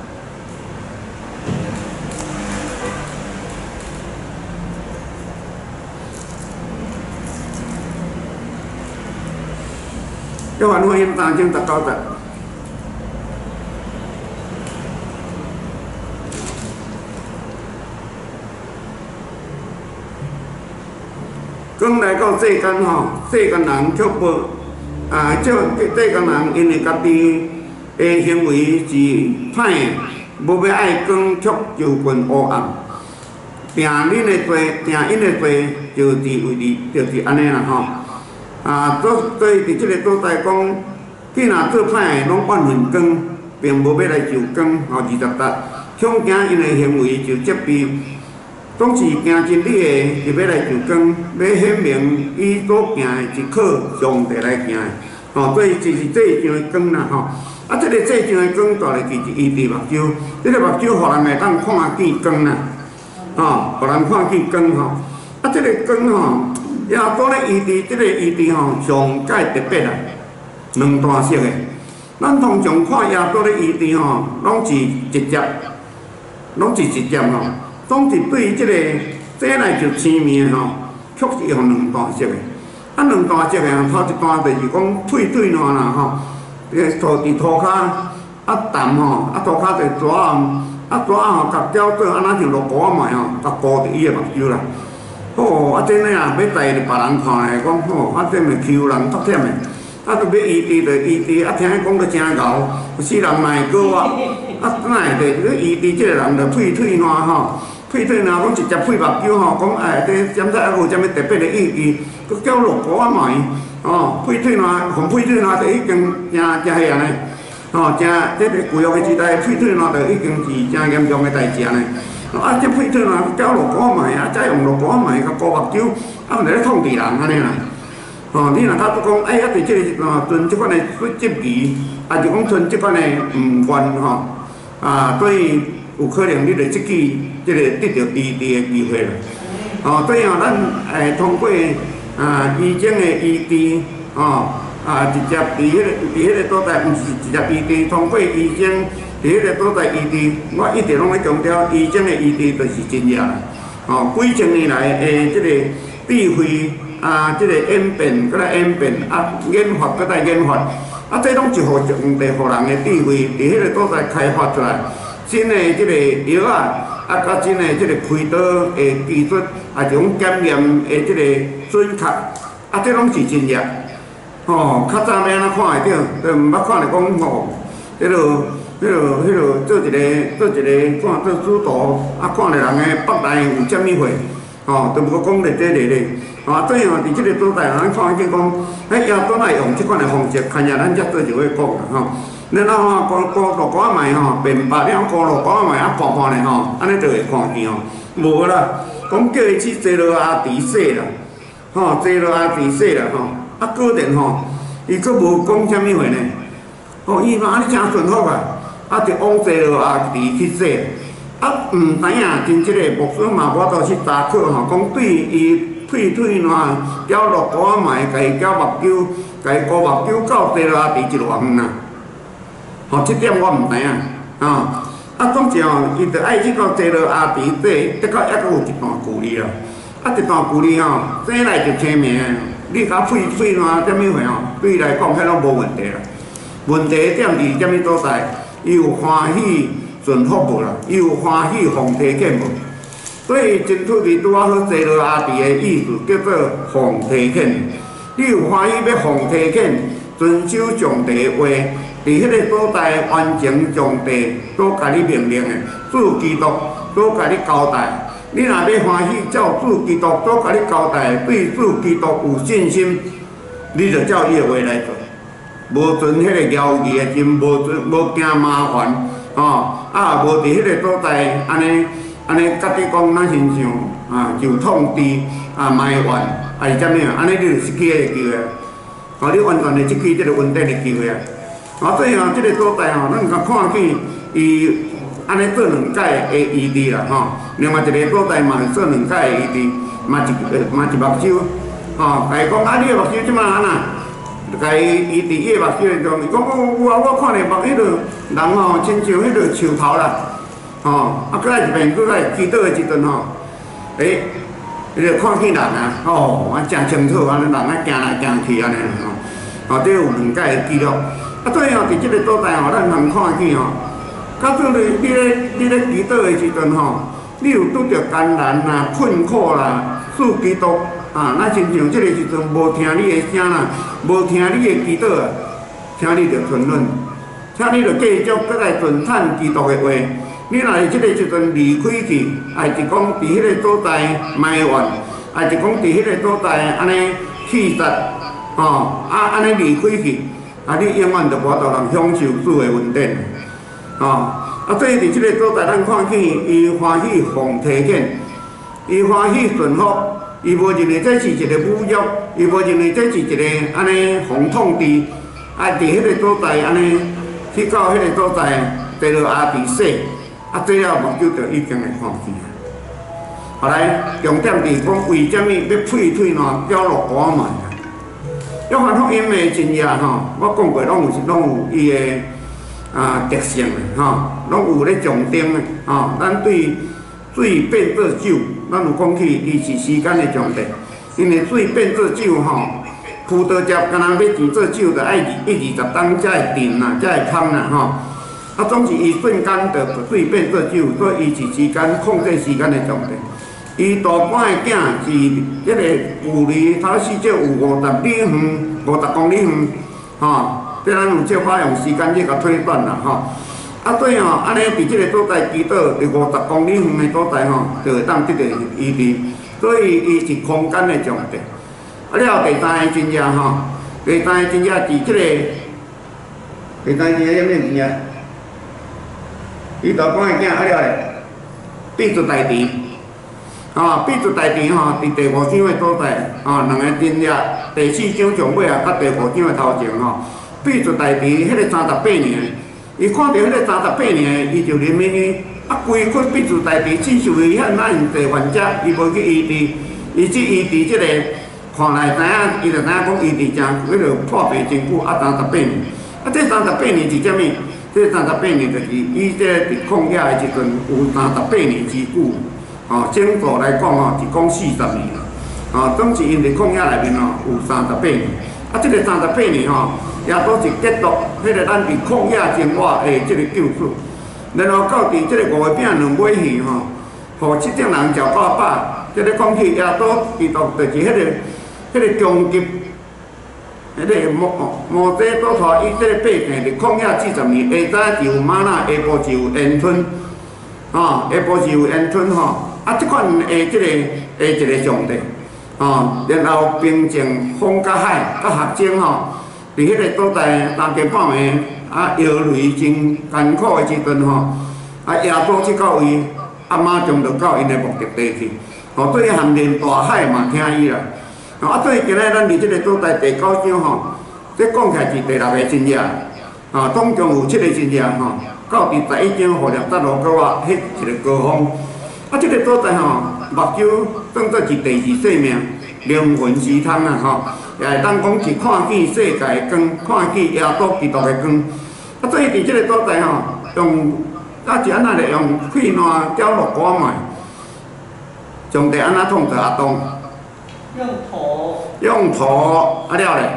约翰福音3章19節。講來到世間吼，世間人卻無世間人因為家己的行為是歹，無要愛講卻就近黑暗，定恁的罪，定因的罪，就是為就是安尼啦吼。所以伫即個所在講， 既然做歹拢怨恨光，并无要来受光，20搭，恐惊因的行为就责备，总是行真理的就要来受光，要显明伊所行的是靠上帝来行的，所以就是这上的光啦吼。这个这上的光大嚟就是伊伫目睭，这个目睭互人会当看见光啦，互人看见光吼。这个光吼，耶稣咧伊伫这个伊伫上界特别啦，两大色的。咱通常看耶稣咧伊伫拢是直接，拢是对这个这来就生命确实用两大色的。两大色的头一段就是讲腿烂啦涂伫涂骹淡涂骹就蛇甲胶做安那像落膏仔糜甲糊伫伊的目睭啦。这呢要带别人看的，讲这咪欺人足忝的。就要医治就医治，听讲都真牛，死人嘛会过哪会得？医治这个人就腿烂腿烂讲直接配目睭讲这检查有啥物特别的意义？佮叫落膏仔糜腿烂，红腿烂就已经真吓呢。这个旧约的时代，腿烂就已经是真严重的代志呢。这腿烂叫落膏仔糜再用落膏仔糜甲膏目睭，毋是咧控制人安尼啦。你若较讲，伫这个存即款的质疑，就讲存即款的毋愿对，有可能你就即记即个得到医治的机会啦。对咱通过医生的医治，直接伫迄个所在，毋是直接医治，通过医生伫迄个所在医治，我一直拢咧强调，医生的医治就是真正啦。几千年来的即个智慧。这个演变，搁来演变，研发，搁来研发，这拢是互上帝互人的智慧，伫迄个所在开发出来，新的即个药甲新的即个开刀的技术，是讲检验的即个准确，这拢是真业。较早要安怎看会着，就毋捌看着讲迄落做一个看做主导，看着人的腹内有啥物货，就无讲日咧。对伫即个所在，咱看见讲，耶稣来用即款的方式，看下咱才做就会讲啦然后膏落膏仔糜变白了，膏落膏仔糜拌咧安尼就会看见无啦，讲叫伊去坐落阿弟洗啦，坐落阿弟洗啦果然伊佫无讲啥物货呢，伊嘛安尼真顺服就往坐落阿弟去洗，毋知影真即个牧师嘛，我倒去查考讲对伊。腿烂，搅落膏仔糜，家己搅目睭，家己膏目睭到坐落阿弟一偌远啊！这点我毋知影总之伊着爱去到坐落阿弟底，的确还佫有一段距离啦。一段距离生来就生命，你甲腿烂啥物货对伊来讲，迄拢无问题啦。问题点伫啥物所在？伊有欢喜顺服无啦？伊有欢喜奉提献无？所以真趣味拄好坐落阿弟的意思叫做奉提献。你有欢喜要奉提献，遵守上帝的话，伫迄个所在完成上帝所甲你命令的，主基督所甲你交代。你若要欢喜照主基督所甲你交代，对主基督有信心，你就照伊的话来做，无存迄个骄傲的心，无惊麻烦，无伫迄个所在安尼，甲你讲咱身上就痛治埋怨，是啥物安尼你就失去迄个机会，你完全就失去这个稳定的机会所以这个所在咱甲看见伊安尼做两届的医治啦另外一个所在嘛是做两届的医治，嘛是目睭家己讲你的目睭即摆安那？家己医治伊的目睭的种，伊讲我看咧目迄落人亲像迄落树头啦。过来一遍，过来祈祷的时阵你就看见人真清楚安尼，人行来行去安尼这有两届的记录。对伫即个所在咱通看见到做你咧祈祷的时阵你有拄着艰难啦、困苦啦，主基督咱亲像即个时阵无听你的声啦，无听你的祈祷请你着存忍，请你着继续搁来顺产基督的话。你若是即个时阵离开去，是讲伫迄个所在埋怨，是讲伫迄个所在安尼气杀，安尼离开去， 你永远就无度人享受主的恩典，所以伫即个所在，咱看见伊欢喜奉提献，伊欢喜顺服，伊无认为这是一个侮辱，伊无认为这是一个安尼奉统治，伫迄个所在安尼去到迄个所在，地落阿弟死，这了目睭就已经会看见。后来重点伫讲为虾米要废退喏，掉落寡嘛。约翰福音的真正我讲过，拢有伊的特性的拢有咧重点的咱对水变做酒，咱有讲起，伊是时间的上帝。因为水变做酒葡萄汁敢若要煮做酒，就爱120冬才会定啦，才会香啦总是伊瞬间就水变做酒，所以伊是时间控制时间的上帝。伊大半的囝是迄个距离头四只有50里远、50公里远，即咱有这法用时间去甲推断啦，对安尼伫即个所在祈祷，伫50公里远的所在就会当得到医治，所以伊是空间的上帝。了第三个真正第三个真正伫即个第三个真正什么真正？伊大半的囝了咧，必做代志。必做代志伫第5章的所在2个真正，第4章上尾甲第5章的头前必做代志，迄个38年，伊看到迄个38年，伊就认为规窟必做代志，只是为遐咱地患者，伊无去医治，伊只医治即个，看来知影，伊就知影讲医治真，迄个破病真久38年，这38年是啥物？这38年就是伊这伫旷野的时阵有38年之久。整个来讲是讲40年啦，总是因伫旷野内面有38年，这个38年也都是结束迄个咱伫旷野生活的这个救赎，然后到伫这个5个饼2尾鱼互7点人食饱饱，这个讲起也都基督就是迄个终极，迄个摩西所带伊这个百姓伫旷野40年，下早就有玛纳，下晡就有烟吞，下晡就有烟吞即款即个一个上帝，然后平静风甲海甲学生伫迄个所在大家半暝摇泪真艰苦的时阵耶稣去到伊，马上就到因的目的地去，对于含连大海嘛听伊啦。对于今仔咱伫即个所在第9章这讲起来是第6个真正，总共有7个真正到第11章互念达罗搁我迄一个高峰。即个所在目睭当作是第2生命，灵魂之窗也会当讲是看见世界的光，看见耶稣基督的光。所以伫即个所在用是安那咧用气烂掉落寡麦，上帝安那创造亚当？用土了咧。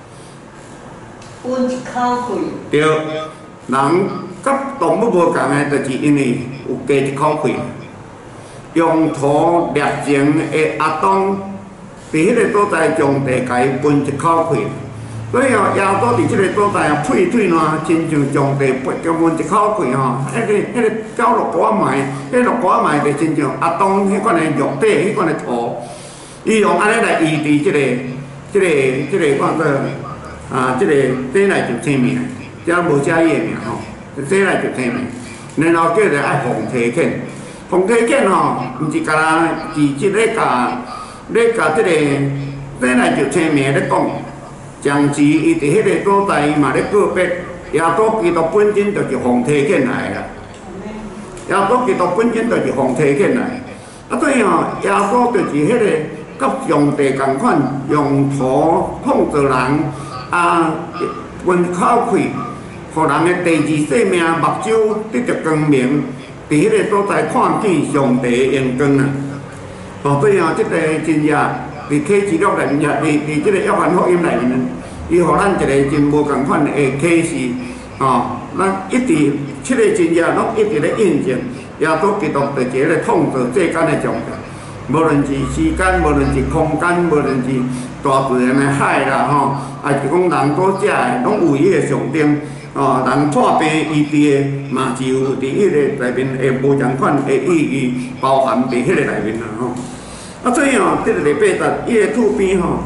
分一口气。 对，人甲动物无共的，就是因为有加一口气。用土捏成的亚当，伫迄个所在，上帝甲伊分一口气。所以耶稣伫即个所在屁腿烂，亲像上帝分一口气迄个掉落寡麦，迄落寡麦就亲像亚当迄款的肉体，迄款的土，伊用安尼来医治即个看做即个生来就生命，遮无遮伊的命生来就生命，然后叫做爱奉提献。奉提献毋是干那是即个甲即个生来就生命咧讲，将之伊伫迄个所在伊嘛咧告别，耶稣基督本身就是奉提献来啦。耶稣基督本身就是奉提献来，所以耶稣就是迄个甲上帝共款，用土创造人，分口气，互人的第2生命目睭得着光明。伫迄个所在看见上帝的阳光啊！所以即个真正伫启示录内面，伫即个约翰福音内面，伊互咱一个真无共款的启示咱一直7个真正拢一直咧印证，耶稣基督就是迄个创造世间的上帝。无论是时间，无论是空间，无论是大自然的海啦还是讲人所食的，拢有伊的上顶。人破病医治的，嘛是有伫迄个内面会无同款的意义包含伫迄个内面啦所以即个礼拜日伊的厝边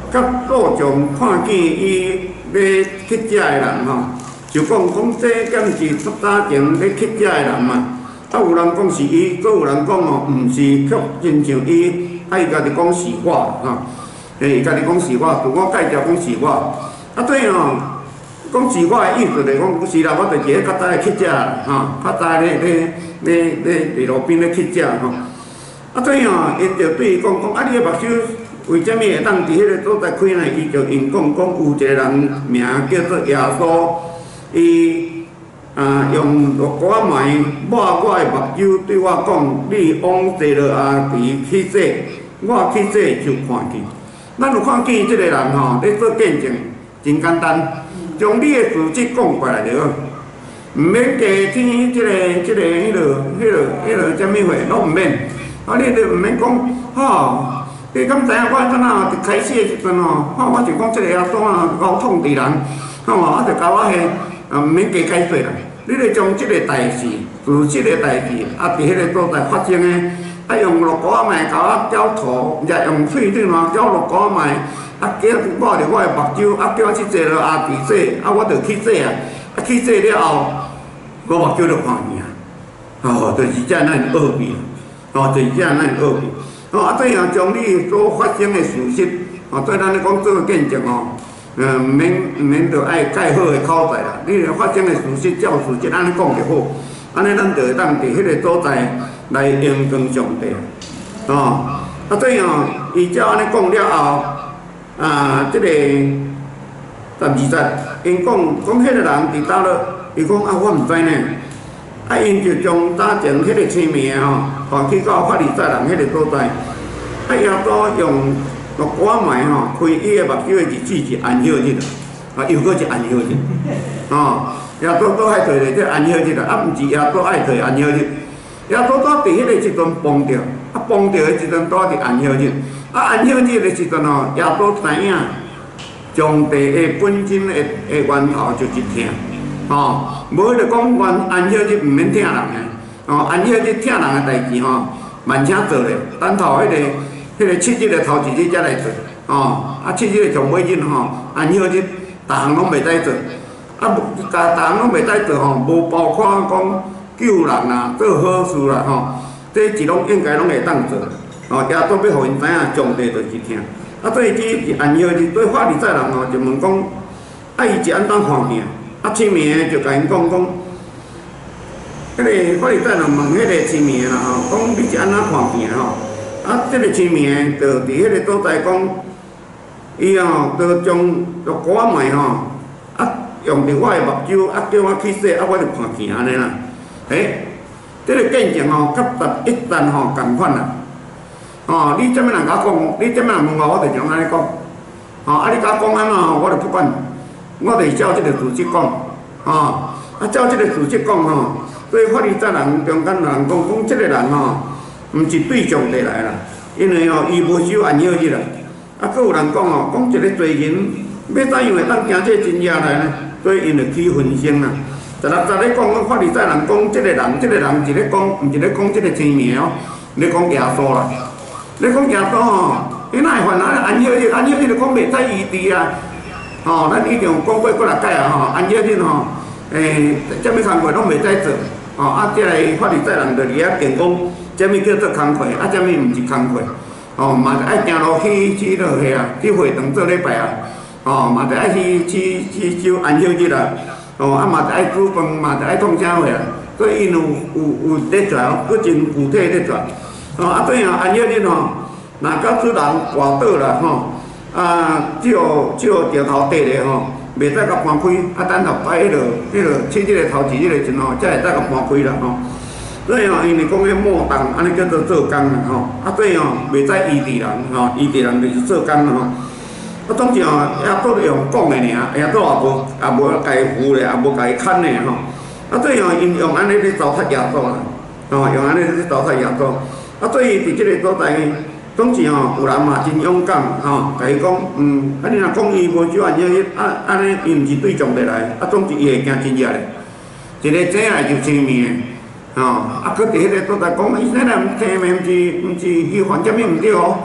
甲各种看见伊要去遮的人吼，就讲这敢是出早前要去遮的人嘛？啊，有人讲是伊，佫有人讲哦，毋是，却亲像伊，啊，伊家己讲是我吼，伊家己讲是我，对我介绍讲是我，啊对哦，讲是我的意思就是讲是啦，我就是较早去遮吼，较早咧路边咧去遮吼，啊对哦，伊就对伊讲啊，你的目睭为虾米会当伫迄个所在开呢？伊就因讲有一个人名叫做耶稣，伊。用绿果糜抹我的目睭，对我讲：你往地落下地去洗，我去洗就看见。咱有看见即个人吼，咧做见证，真简单，将你的事迹讲过来就好，毋免加添迄个啥物货，拢毋免。啊，你就毋免讲吼，你敢知影我怎啊开始的时阵吼，我就讲即个耶稣啊，搞痛敌人，吼，啊就甲我迄毋免加解说啦。你著将即个代志，即个代志，啊，伫迄个所在发生的，啊，用绿果糜甲我搅涂，也用水顶啊搅绿果糜，啊，叫抹着我的目睭，啊，叫我去坐落下地洗，啊，我著去洗啊，啊，去洗了后，我目睭著看见啊，哦，就是遮咱奥秘，哦，就是遮咱奥秘，哦，啊，对啊，将你所发生的事实，哦，对咱咧讲做见证哦。毋免着爱介好的口才啦，你发生的事实照事实安尼讲就好，安尼咱就会当伫迄个所在来荣光上帝，哦，啊对哦，伊照安尼讲了后，即个12节，因讲迄个人伫倒落，伊讲啊我毋知呢，啊因就将早前迄个青面吼，带去到法利赛人迄个所在，啊耶稣用。绿果糜吼，开伊个目睭的日子是安息日啊，又搁是安息日，哦，耶稣都爱摕咧这安息日啦，啊，毋是耶稣爱摕安息日，耶稣都伫迄个时阵崩着，啊，崩着的时阵都伫安息日，啊，安息日的时阵吼，耶稣知影上帝的本身的源头就是听，吼，无就讲安息日毋免听人的，哦，安息日听人的代志吼，慢请做咧，等头迄个7日的头一日才来做，哦，啊7日的上尾日吼，安息日，逐项拢袂使做，啊，逐项拢袂使做吼，无包括讲救人啦、做好事啦吼，这一拢应该拢会当做，哦，耶稣要互因知影，上帝就是听，啊，对这是安息日，对法利赛人吼就问讲，啊，伊是安怎看见？啊，清明就甲因讲，迄个法利赛人问迄个清明啦吼，讲你是安怎看见吼？啊，即个清明就伫迄个所在讲，伊吼就将绿果糜吼，啊用着我的目睭，啊叫我去洗，啊我就看见安尼啦。即个见证吼，甲11单吼共款啦。哦，你怎物人甲讲，你怎物人问我，我就将安尼讲。哦，啊你甲讲安怎吼，我就不管，我就照即个事实讲。哦，啊照即个事实讲吼，对法利赛人、中间人讲即个人吼。毋是对上帝来啦，因为吼伊无守安息日啦。啊，佫有人讲吼，讲一个罪人要怎样会当行这真正来呢？所以因就起纷争啦。16咧讲法利赛人讲即个人是咧讲，毋是咧讲即个清明哦，咧讲耶稣啦。咧讲耶稣吼，伊哪会犯安息日？安息日就讲袂使异地啊。吼，咱已经讲过几啊届啊吼，安息日吼，啥物工课拢袂使做。吼，啊，即个法利赛人就伫遐定讲。啥物叫做工课，啊，啥物毋是工课，哦，嘛着爱行路去落去啊，去会堂做礼拜啊，哦，嘛着爱去守安息日啊，哦，啊嘛着爱煮饭，嘛着爱创啥货啊，所以因有咧做哦，佫真具体咧做，哦，啊对啊，安息日吼，若甲出人跋倒啦吼，啊，只有掉头地咧吼，袂使甲搬开，啊，等下摆迄落7日的头1日的时候，才会使甲搬开啦吼。所以吼，因为讲迄末档，安尼叫做做工啦吼。啊，对吼，袂使异地人吼，异地人就是做工啦吼。啊，总之吼，也都用讲的尔，也都也无家扶咧，也无家牵咧吼。啊，对吼，因用安尼咧糟蹋耶稣啦，吼，用安尼咧糟蹋耶稣。啊，对于伫即个所在，总之吼，有人嘛真勇敢吼，甲伊讲，啊，你若讲伊无守安息日，啊，安尼伊毋是对上帝来，啊，总之伊会惊真热咧。一个正爱就清明的。哦，啊，佮伫迄个所在讲，伊虽然生命毋是去犯啥物毋对哦，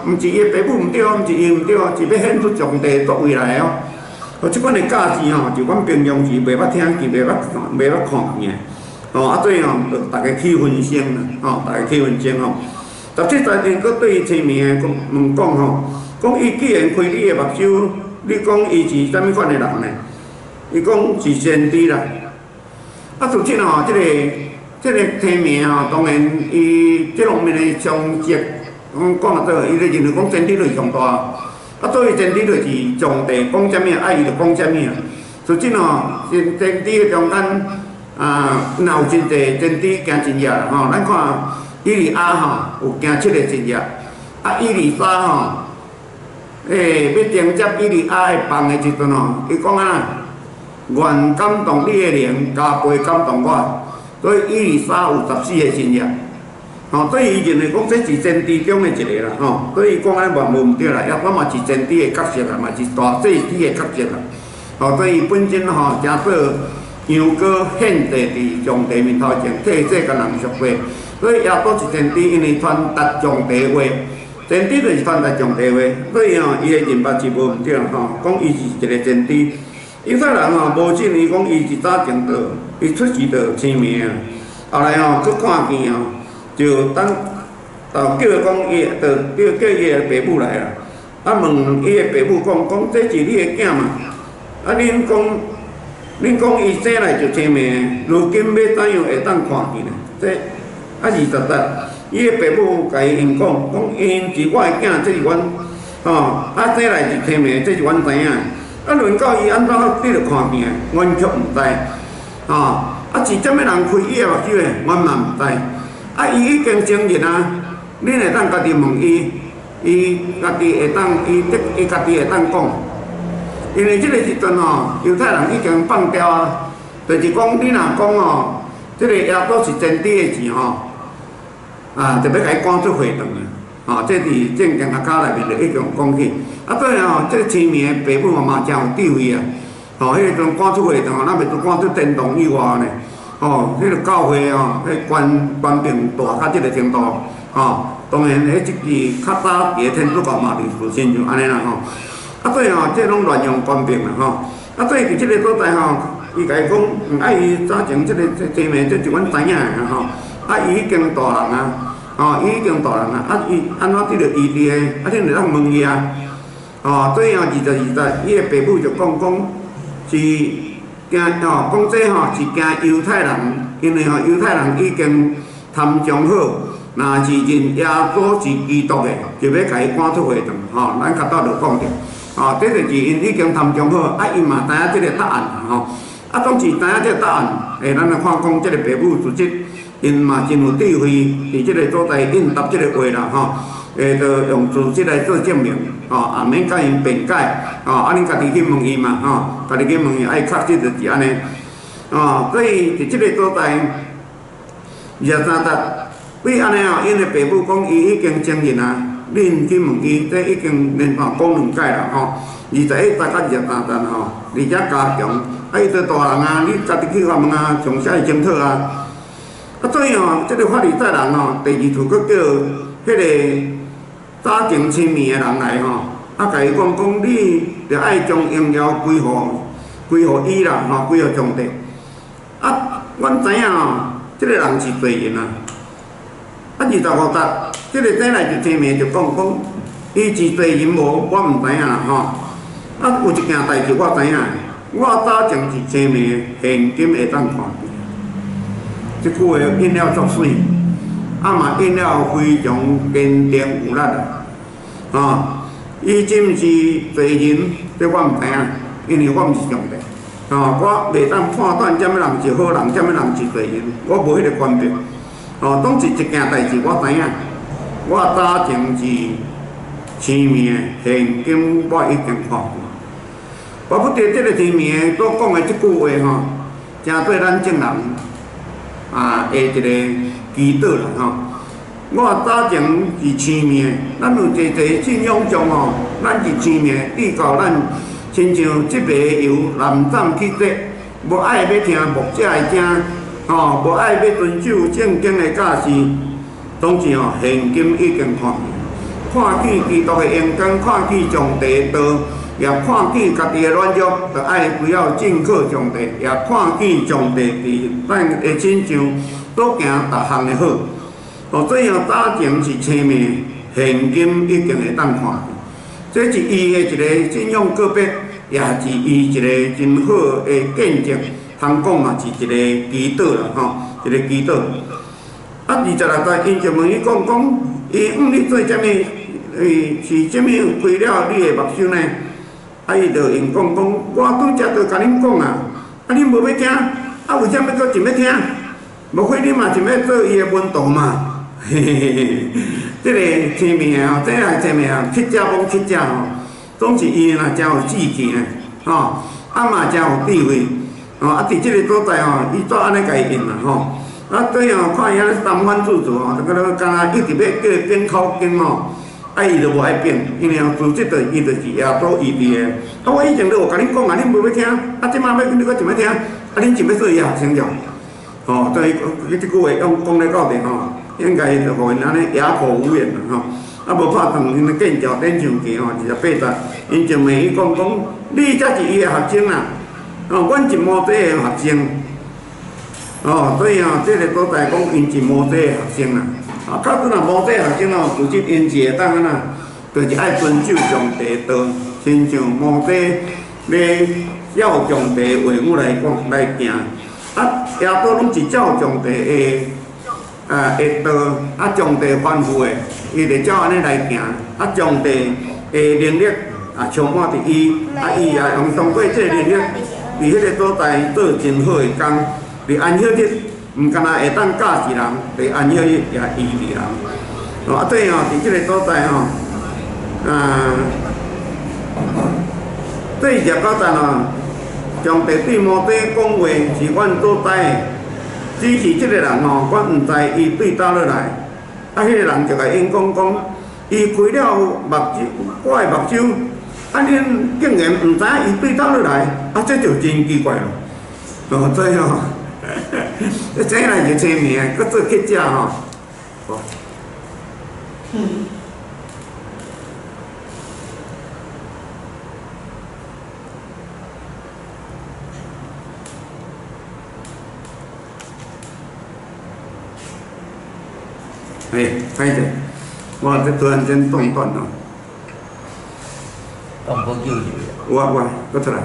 毋是伊爸母毋对，毋是伊毋对，是要显出上帝作为来哦。哦，即款的价值吼，就阮平常时袂捌听见，袂捌看见。哦，啊对哦，就大家起分声啦，吼，大家起分声吼。17年，佫对青明的问讲吼，讲伊既然开你的目睭，你讲伊是啥物款的人呢？伊讲是先知啦。啊，就即吼，即个青明吼，当然伊即方面的常识，讲啊做，伊就认为讲先知就是上大。啊，对于先知就是上帝讲啥物，伊就讲啥物啊。就即吼，先知的中间啊，若有真侪先知行真夜啦吼，咱看。以利亚吼有行7个真夜，啊以利沙吼，要承接以利亚的棒的时阵吼，伊讲啊，愿感动你的灵，加倍感动我。所以以利沙有14个真夜，吼，所以伊认为讲这是先知中的一个啦，吼，所以讲安无毋对啦，也我嘛是先知的角色啦，嘛是大祭司的角色啦，吼，所以本身吼诚做羊羔献祭伫上帝面头前，替这个人赎罪。所以耶稣是先知，因为传达上帝话，先知就是传达上帝话。所以吼，伊的人物是无毋对吼，讲伊是一个先知。犹太人吼无认为讲伊一早前就伊出世就生命啊，后来吼佫看见吼，就等叫讲伊，就叫伊的爸母来啦。啊问伊的爸母讲这是你的囝嘛？啊恁讲伊生来就生命，如今要怎样会当看见呢？这啊是实在，伊的爸母甲伊因讲因是我的囝，这是阮吼，啊生来就生命，这是阮知影。啊论到伊安怎你着看见，阮却毋知，吼，啊是啥物人开伊的目睭的，阮嘛毋知。啊伊已经承认啊，恁会当家己问伊，伊家己会当，伊家己会当讲。因为即个时阵吼，犹太人已经放掉啊，就是讲你若讲吼，即个耶稣是先知的字吼。啊，特别甲伊赶出会堂啊！这伫正经学校内面就已经讲起。啊，对吼，这个青明的爸母嘛真有智慧啊！吼，迄个阵赶出会堂，咱袂都赶出天堂以外呢。吼，迄个教会吼，迄官兵大到即个程度，吼，当然迄即是较早伫天主教嘛，就是亲像安尼啦吼。啊，对吼，这拢乱用官兵啦吼。啊，对伫即个所在吼，伊甲伊讲，伊早前即个青明，这是阮知影的吼。啊，伊已经大人啊，吼，伊已经大人啊，啊，伊安怎得着伊伫个？啊，恁着当问伊啊，吼，所以啊，20，伊的爸母就讲是惊吼，讲这吼是惊犹太人，因为吼犹太人已经谈将好，若是认耶稣是基督的，就要甲伊赶出会堂，吼，咱较早就讲着，吼，这就是因已经谈将好，啊，伊嘛知影即个答案吼，啊，当时知影即个答案，咱来看讲即个爸母组织。因嘛真有智慧，伫即个所在应答即个话啦，吼，就用事实来做证明，吼，也免甲因辩解，吼，啊，恁家己去问伊嘛，吼，家己去问伊，爱确实就是安尼，吼，所以伫即个所在23搭，为安尼吼，因的爸母讲伊已经承认啊，恁去问伊，这已经连续讲2届啦，吼，21搭甲23搭吼，而且加强，啊，伊做大人啊，你家己去问啊，详细检讨啊。啊，所以吼，即个法利赛人吼，第2处佫叫迄个早前亲密的人来吼，啊，甲伊讲，你着爱将荣耀归互伊啦，吼，归互上帝。啊，阮知影吼，即个人是罪人啊。啊，25搭，即个醒来就亲密就讲，伊是罪人无，我毋知影啦，吼。啊，有一件代志我知影，我早前是亲密的，现今会当看。即句话印了足水，啊嘛印了非常坚定有力啊！吼，伊真毋是罪人，这我毋知影，因为我毋是上帝，吼，我袂当判断什么人是好人，什么人是罪人，我无迄个权柄。吼，当时一件代志我知影，我早前是生命的，现今我已经看过。我不得即个生命所讲的即句话吼，真对咱正人。啊，下一个祈祷啦吼！我早前是生命，咱有一信仰上吼，咱是生命，至到咱亲像即个由南站去说，无爱要听牧者的声，吼，无爱要遵守正经的教示，总之吼，现今已经看看见基督的阳光，看见上帝的道，也看见家己的软弱，就爱不要敬靠上帝，也看见上帝伫咱的亲像所行逐项的好。哦，这样早前是生命，现今已经会当看见。这是伊的一个信仰告别，也是伊一个真好的见证。通讲嘛是一个祈祷啦，吼，一个祈祷。啊，26岁，因就问伊讲，你做啥物？是啥物开了你的目睭呢？啊，伊就因讲，我拄则就甲恁讲啊，啊，恁无要听，啊，为啥物阁真要听？无非你嘛真要做伊的门徒嘛，嘿嘿嘿。这个生命哦，这个生命啊，乞食讲乞食吼，总是伊若真有志气呢，吼，啊嘛真有智慧，吼，啊，伫即个所在吼，伊怎安尼家用啦，吼。啊，对哦，看伊安尼三番四次吼，就搁咧敢若一直要叫伊变口经吼，啊伊就无爱变，因为自即个伊就是耶稣预备的。啊，我以前都有甲恁讲啊，恁无要听，啊，即摆要你搁就要听，啊，恁就要做伊学生了。吼，所以即句话讲咧到底吼，应该就互因安尼哑口无言啦吼。啊，无拍断因的剑桥顶上去吼，28岁，因就问伊讲，你才是伊的学生啦，哦，阮是摩西的学生。哦，所以哦，这个所在讲因是摩西的学生啦。啊，假使若摩西学生哦，就即因是会当安那，就是爱遵守上帝的道，亲像摩西咧照上帝的话语来讲来行。啊，耶稣拢是照上帝的道，啊上帝吩咐的，伊就照安尼来行。啊，上帝的能力啊充满伫伊，啊伊也用通过这个能力，伫迄个所在做真好的工。伫安息日，毋干那会当教示人，伫安息日也医治人。哦，啊对哦，伫即个所在吼，这29站哦，上帝对摩西讲话是阮所知的，只是即个人吼，阮毋知伊对倒落来。啊，迄个人就甲因讲，伊开了目睭，我的目睭，啊恁竟然毋知伊对倒落来，啊这就真奇怪咯。哦，所以吼。这来就生命，搁做乞食吼。歹势，我这突然间中断咯。 当无救济。 我，搁出来。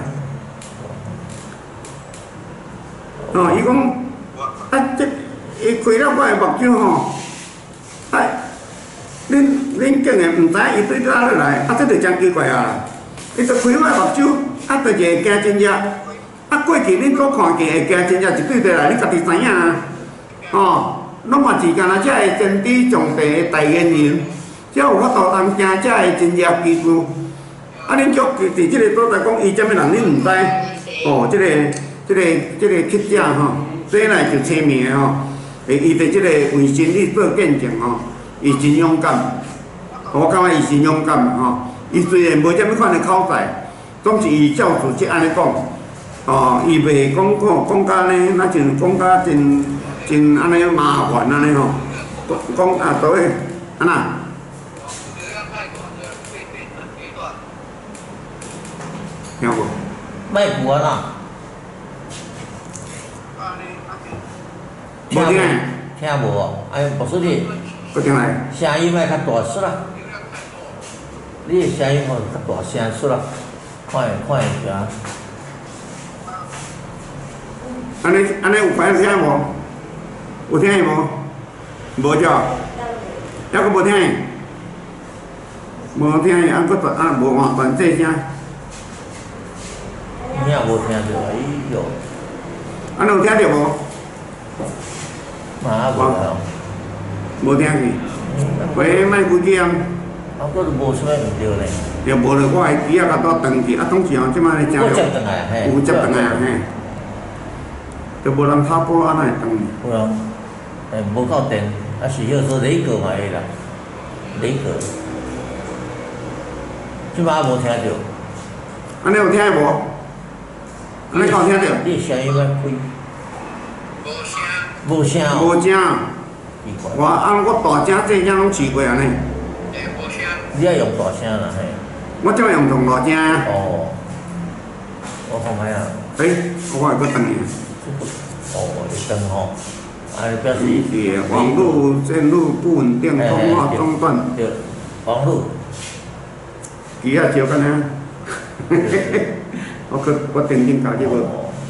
哦，伊讲，啊，伊开了我的目睭吼，啊，恁竟然毋知伊对倒落来，啊，这就真奇怪啊！伊就开我的目睭，啊，就是会惊真热，啊，过去恁所看见会惊真热是对倒来，恁家己知影啊，哦，拢嘛是干那才会真知上帝的代言人，才有法度通惊才会真热基督。啊，恁足伫即个所在讲伊啥物人，恁毋知，哦，这个乞食吼，这来就生命的吼，伊伫即个为真理做见证吼，伊真勇敢，我感觉伊真勇敢吼。伊虽然无啥物款的口才，总是伊照自即安尼讲，哦，伊袂讲甲呢，那像讲甲真安尼麻烦安尼吼，讲啊，倒位安那。听无？ 卖古啊啦。 无听诶， 听无哦，哎，牧师你搁听来， 声音卖较大声啦，你的声音吼较大声出啦，看一下。 安尼有快听无？有听无？无着，还阁无听？无听，还阁无换断这声。 你也无听着，哎哟。 安尼有听着无？ 嘛无啊。 无听去。喂，莫负责。 啊，佫是无啥物毋对咧。 又无了，我的机仔甲倒断去，啊，总是吼，即摆咧正有接转来嘿。 有接转来嘿。就无人拍波，安那会断？ 有人，无够电，啊是许说雷哥嘛会啦，雷哥。即摆无听着。 安尼有听无？安尼有听着？ 你声音要开。无声。无声。 无声。 奇怪。 我大声细声拢试过安尼。 无声。 你要用大声啦，嘿。 我怎用同大声？ 哦，我看卖啊。 我会搁等你。 哦，会等吼。啊，表示。 网络线路不稳定，通话中断。 对，网络。 机啊少干啊。我电竞搞这个。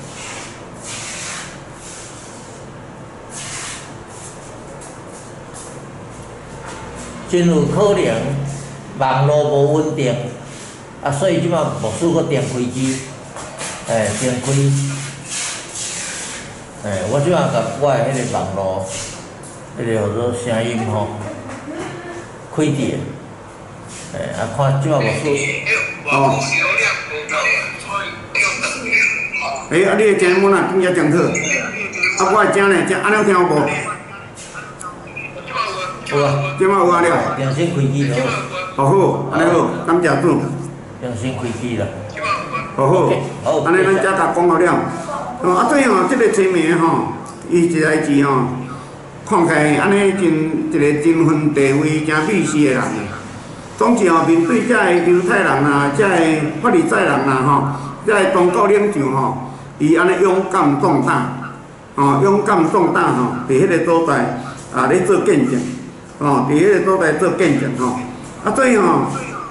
真有可能网络无稳定，所以即摆牧师搁电开机，电开，我即摆甲我的迄个网络，迄个叫做声音吼，开伫看即摆牧师。哦。你的节目哪真正真好，我的声呢，安尼有听有无？有啊，即摆有啊了。重新开机了。好，安尼好，感谢主。重新开机啦。好，安尼咱才甲讲好了。对吼，即个青面吼，伊一来字吼，看起来安尼一个身份地位真美视的人。总之吼，面对遮个犹太人啊，遮个法利赛人啊吼，遮个宗教领袖吼，伊安尼勇敢壮大，勇敢壮大吼，伫迄个所在咧做见证。伫迄个所在做见证吼，所以吼，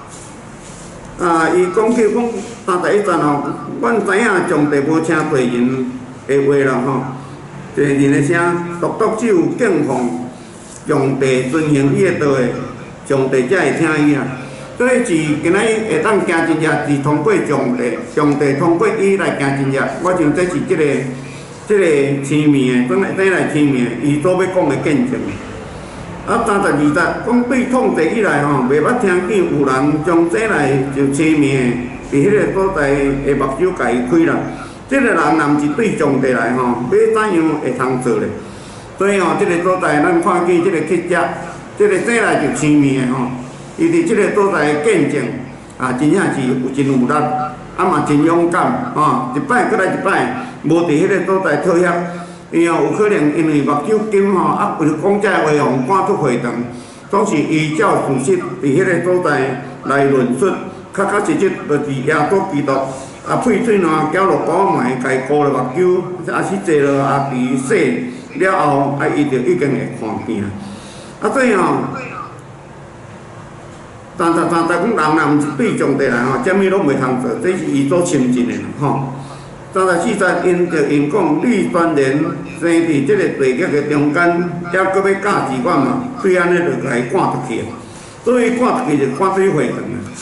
伊讲起讲第一站吼，阮知影上帝无请罪人的话啦吼，罪人的声，独独只有敬奉上帝、遵行伊的道的，上帝才会听伊啊。所以是今仔日会当行真正是通过上帝，上帝通过伊来行真正。我想这是即个生命的，转来生命，伊所要讲的见证。32节讲对统治以来吼，袂捌听见有人将这来就生命伫迄个所在的目睭家己开啦。这个人若毋是对上帝来吼，要怎样会通做咧？所以吼，这个所在咱看见这个乞食，这个这来就生命的吼，伊伫这个所在的见证真正是有真有力，嘛真勇敢一摆搁来一摆，无伫迄个所在讨厌。伊有可能因为目睭金为了讲这话互赶出会堂，总是依照事实伫迄个所在来论述，确实就是耶稣基督配水烂搅落锅糜，家顾了目睭，是坐落伫洗了后，伊就已经会看见啦。所以但讲人若毋是对上帝来啥物拢袂通做，这是伊所亲近的啦34节因着因讲，你虽然生伫即个地狱的中间，还阁要教治我嘛，所以安尼就甲伊赶出去。所以赶出去就赶出去会堂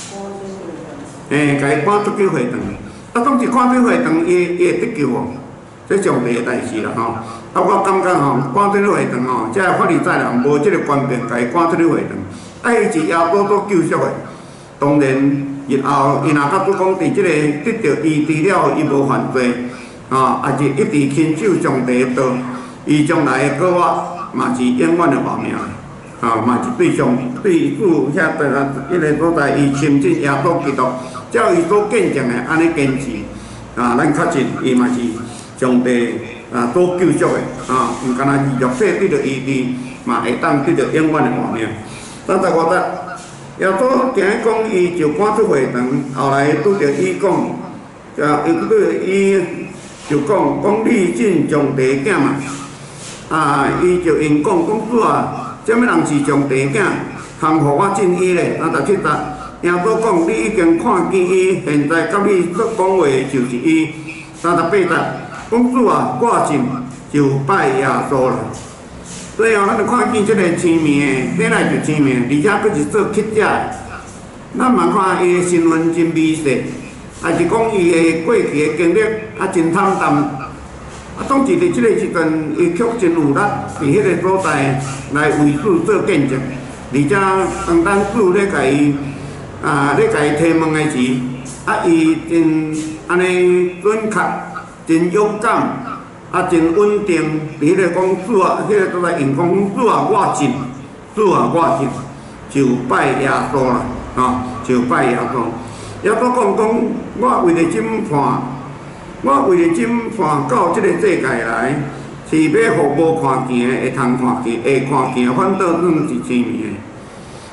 甲伊赶出去会堂。当时赶出去会堂，伊会得救哦，这上帝的代志啦我感觉赶出去会堂这法利赛人无即个权柄，甲伊赶出去会堂。伊是耶稣所救赎的，当然。日后，伊若甲拄讲伫即个得到医治了，伊无犯罪，也是一直亲守上帝的道，伊将来的果我嘛是永远的活命，嘛是对主遐迄个所在，伊亲近耶稣基督，照伊所见证的安尼坚持，咱确信伊嘛是上帝所救赎的，毋干那是肉体得到医治，嘛会当得到永远的活命。35节。耶稣行讲，伊就赶出会堂，后来拄着伊讲，伊拄着伊就讲你真上帝的囝嘛？伊就因讲主什么人是上帝的囝？含互我信伊咧？37节，耶稣讲你已经看见伊，现在甲你所讲话就是伊。38节，讲主我信就拜耶稣啦。所以咱就看见即个生命，本来就生命，而且佫是做乞食的。咱嘛看伊的身份真美丽，也是讲伊的过去的经历真坦荡。当时伫即个时阵，伊却真有力，伫迄个所在来为主做见证。而且当咱主咧甲伊咧甲伊提问的时，伊真安尼准确，真勇敢。真稳定，伫迄个讲主迄个都在用讲主我信，主我信，就拜耶稣啦，就拜耶稣。耶稣讲，我为了审判到即个世界来，是要互无看见的会通看见，会看见反倒算是生命的。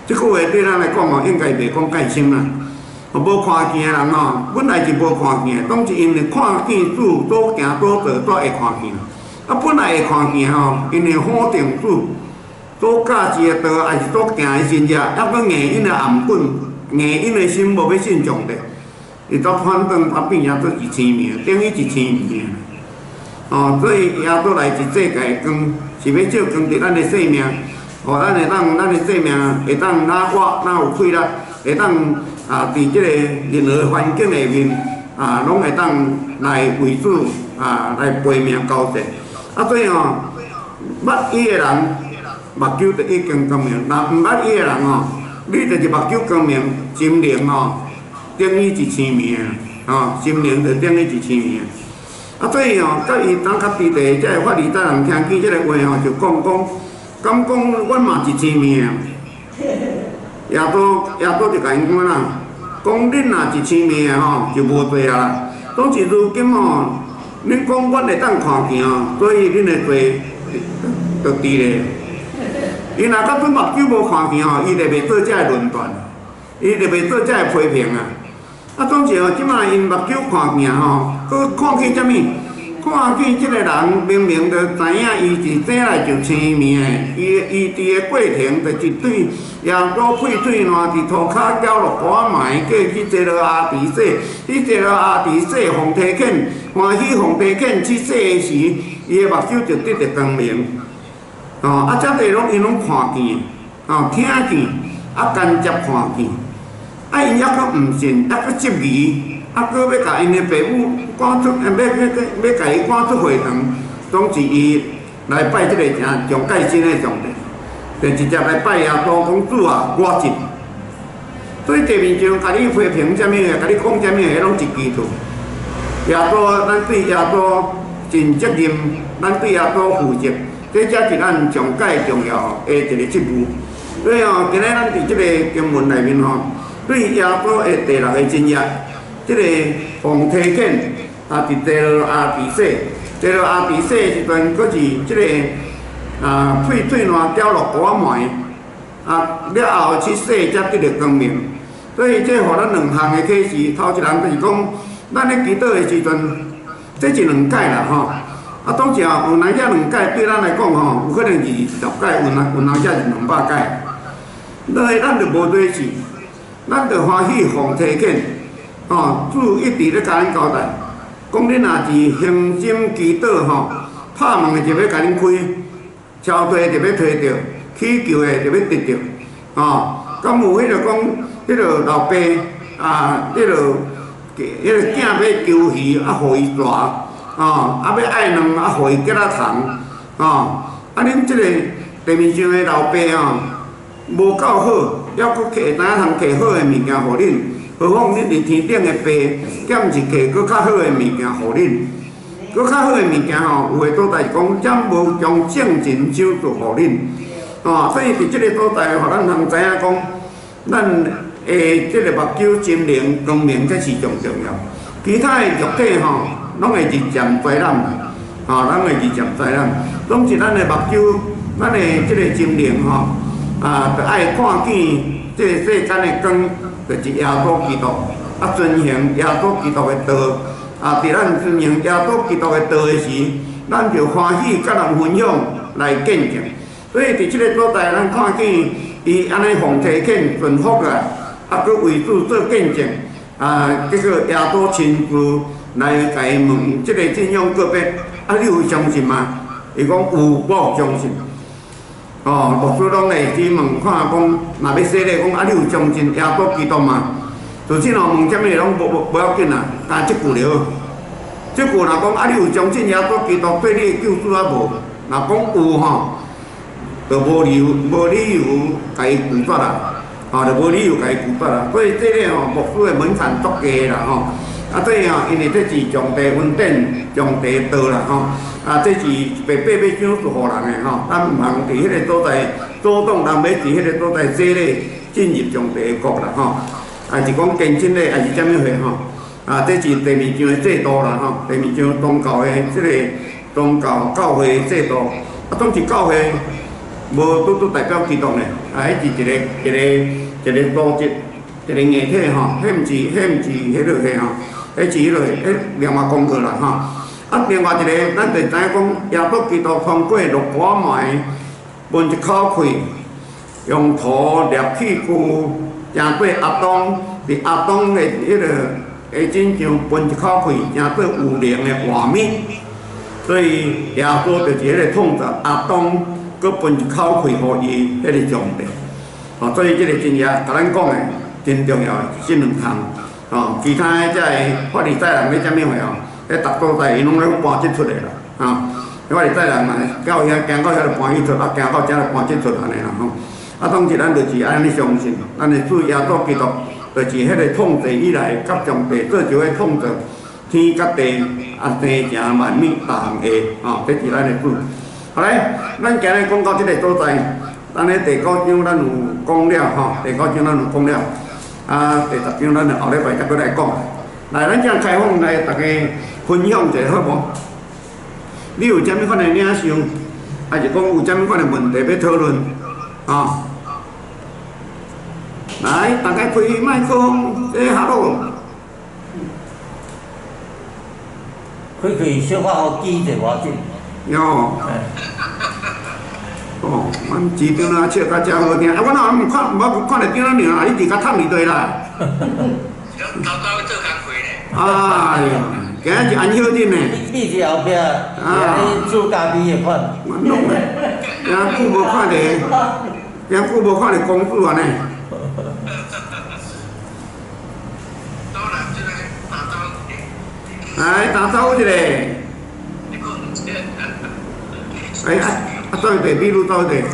即句话对咱来讲哦，应该袂讲介深啦。无看见的人哦，本来是无看见，当是因为看见主多行多道，才会看见。啊，本来会看见吼，因为否定主所教示的道，还是所行的真正，还佫硬因的暗棍，硬因的心无要信上帝，伊则反转他变也做一千名，等于一千名。哦，所以耶稣来是世界光，是要照光伫咱的生命。哦，咱的生命会当哪活哪有气力，会当伫即个任何环境下面拢会当来为主来陪命交战。所以哦，捌伊的人目睭就已经光明，若毋捌伊的人哦，你就是目睭光明，心灵哦等于一千名心灵就等于一千名。所以哦，甲伊当较伫地，才会发离咱人听见即个话哦，就敢讲，阮嘛一千名。耶稣就甲因讲啦，讲恁若一千名吼，就无罪啊啦。当时如今吼，恁讲阮会当看见哦，所以恁的罪就伫咧。伊若到阵目睭无看见吼，伊就袂做遮个论断，伊就袂做遮个批评啊。当时哦，即摆因目睭看见吼，佮看见啥物？看见即个人明明就知影，伊是生来就生命的，伊伫个过程就一对耶稣配对烂伫涂骹搅落果糜，过去坐落阿弟洗，去坐落阿弟洗，皇帝肯欢喜，皇帝肯去洗的时，伊的目睭就得着光明。遮地拢因拢看见，听见，间接看见。因还佫毋信，还佫质疑。佫要甲因的爸母赶出，要甲伊赶出会堂，总是伊来拜即个上介新的上帝，就直接来拜耶稣讲主啊，我信。所以地面上甲你批评啥物个，甲你讲啥物个，迄拢是基督。耶稣，咱对耶稣尽责任，咱对耶稣负责，这才是咱上介重要的一个职务。所以哦，今日咱伫即个经文内面吼，对耶稣的第六个真约。即个皇帝肯伫坐落阿弟洗，坐落阿弟洗时阵，佫是即个配对烂搅落果糜，了后去洗才得着光明。所以这互咱两项的启示，头一项就是讲，咱咧祈祷的时阵，这是两解啦吼。当时哦，有人遮两解对咱来讲吼，有可能是10解，有人遮是200解。所以咱就无做事，咱就欢喜皇帝肯。主一直咧甲咱交代，讲恁若是诚心祈祷吼，拍门的就要甲恁开，敲地就要摕着，祈求的就要得着。敢有迄个讲，迄个老爸迄个囝要求鱼，互伊抓，要爱卵，互伊结虫，恁即个地面上的老爸无够好，还佫会知影通摕好的物件互恁。何况恁伫天顶的爸，兼是摕佫较好的物件互恁，佫较好的物件吼，有的所在是讲，怎无将圣人手做互恁？所以伫即个所在，互咱通知影讲，咱的即个目睭、心灵、光明才是上重要。其他的肉体吼，拢会日渐灾难，咱会日渐灾难。总是咱的目睭，咱的即个心灵吼，就爱看见即个世间的光。就是耶稣基督，遵行耶稣基督的道，伫咱遵行耶稣基督的道的时，咱就欢喜甲人分享来见证。所以伫即个所在，咱看见伊安尼皇帝肯顺服啊，佫为主做见证，结果耶稣亲自来甲伊问即个信仰个别，你有相信吗？伊讲有，我有相信。牧师拢会去问看讲，若要洗礼，讲你有相信耶稣基督吗？就即问啥物拢无要紧啦，但即句了。即句若讲你有相信耶稣基督对你的救主无？若讲有吼，就无理由甲伊拒绝啦，就无理由甲伊拒绝啦。所以这个牧师的门槛足低啦所以因为这是上帝恩典、上帝的道啦这是白白要赏赐互人的咱毋通伫迄个所在阻挡人要伫迄个所在洗礼进入上帝的国啦是讲虔诚礼，还是啥物货这是地面上的制度啦地面上宗教的即个宗教教会的制度，总是教会无拄代表基督呢是一个组织，一个艺体吼，迄毋是迄落个吼，迄是迄落迄另外讲过啦吼。啊，另外一个咱就知影讲，耶稣基督通过六果糜分一口气，用土立起躯，正对亚当，伫亚当的迄个下真上分一口气，正对有灵的画面。所以耶稣就是迄个统治亚当，佮分一口气互伊迄个上帝。哦，所以即个真正甲咱讲的真重要的即两项。哦，其他的才法利赛人咧遮物货哦，迄逐所在因拢咧搬即出来啦。啊，法利赛人嘛，到遐行到遐就搬伊出，啊行到遮就搬即出安尼啦吼。啊，当时咱就是安尼相信，咱的主耶稣基督就是迄个统治以来，甲上帝做就会统治天甲地，啊生成万物逐项下，哦，这是咱的主。好来，咱今日讲到即个所在，咱咧第9章咱有讲了吼，第9章咱有讲了，啊，第10章咱后礼拜再过来讲。来，咱这开放来大家分享一下好无？你有啥物款的领受，还是讲有啥物款的问题要讨论？啊，来，大家开麦克风，哈喽。 开小可好记者我紧。 哟。哦，阮市场啊笑甲真好听，啊，阮若毋看着电脑尔，你伫甲趁伫地啦。 头头做工课咧。 哎呀，今日是安小din呢。 你伫后壁，你做咖啡的款。 我弄的，遐久无看着，遐久无看着公主安尼。来打招呼一下。哎走一地，秘鲁走一地。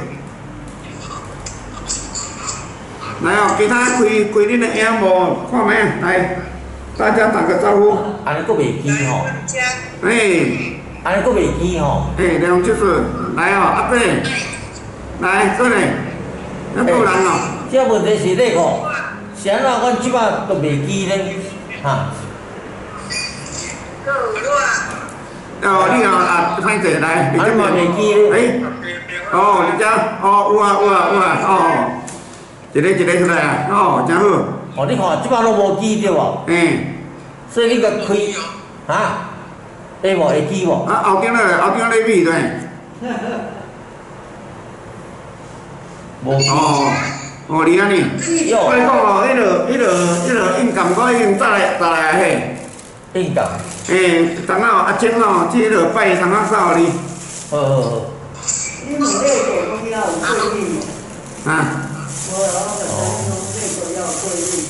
来哦，其他开恁的荧幕，看咩？来，大家打个招呼。 安尼阁袂记吼。 哎。 安尼阁袂记吼。 哎，梁就是，来哦，阿伯，来，过来，要多人哦。 这问题是那个，是安怎阮即摆都袂记咧，哈。 哦，你啊，歹势来， 你这嘛袂记咧？ 哎，哦，你遮，哦，有啊，哦，一个出来啊，哦，真好。 哦，你看即摆拢无记对无？所以你个开，哈，会无会记无？ 啊，后边咧米对。 无记。 哦，你安尼，我讲哦，迄落印感我已经早来嘿。 印感。 当仔阿晶哦，即落拜当仔扫你。 好。 你问这个东西要有规律嘛？ 啊。 我这个要有规律。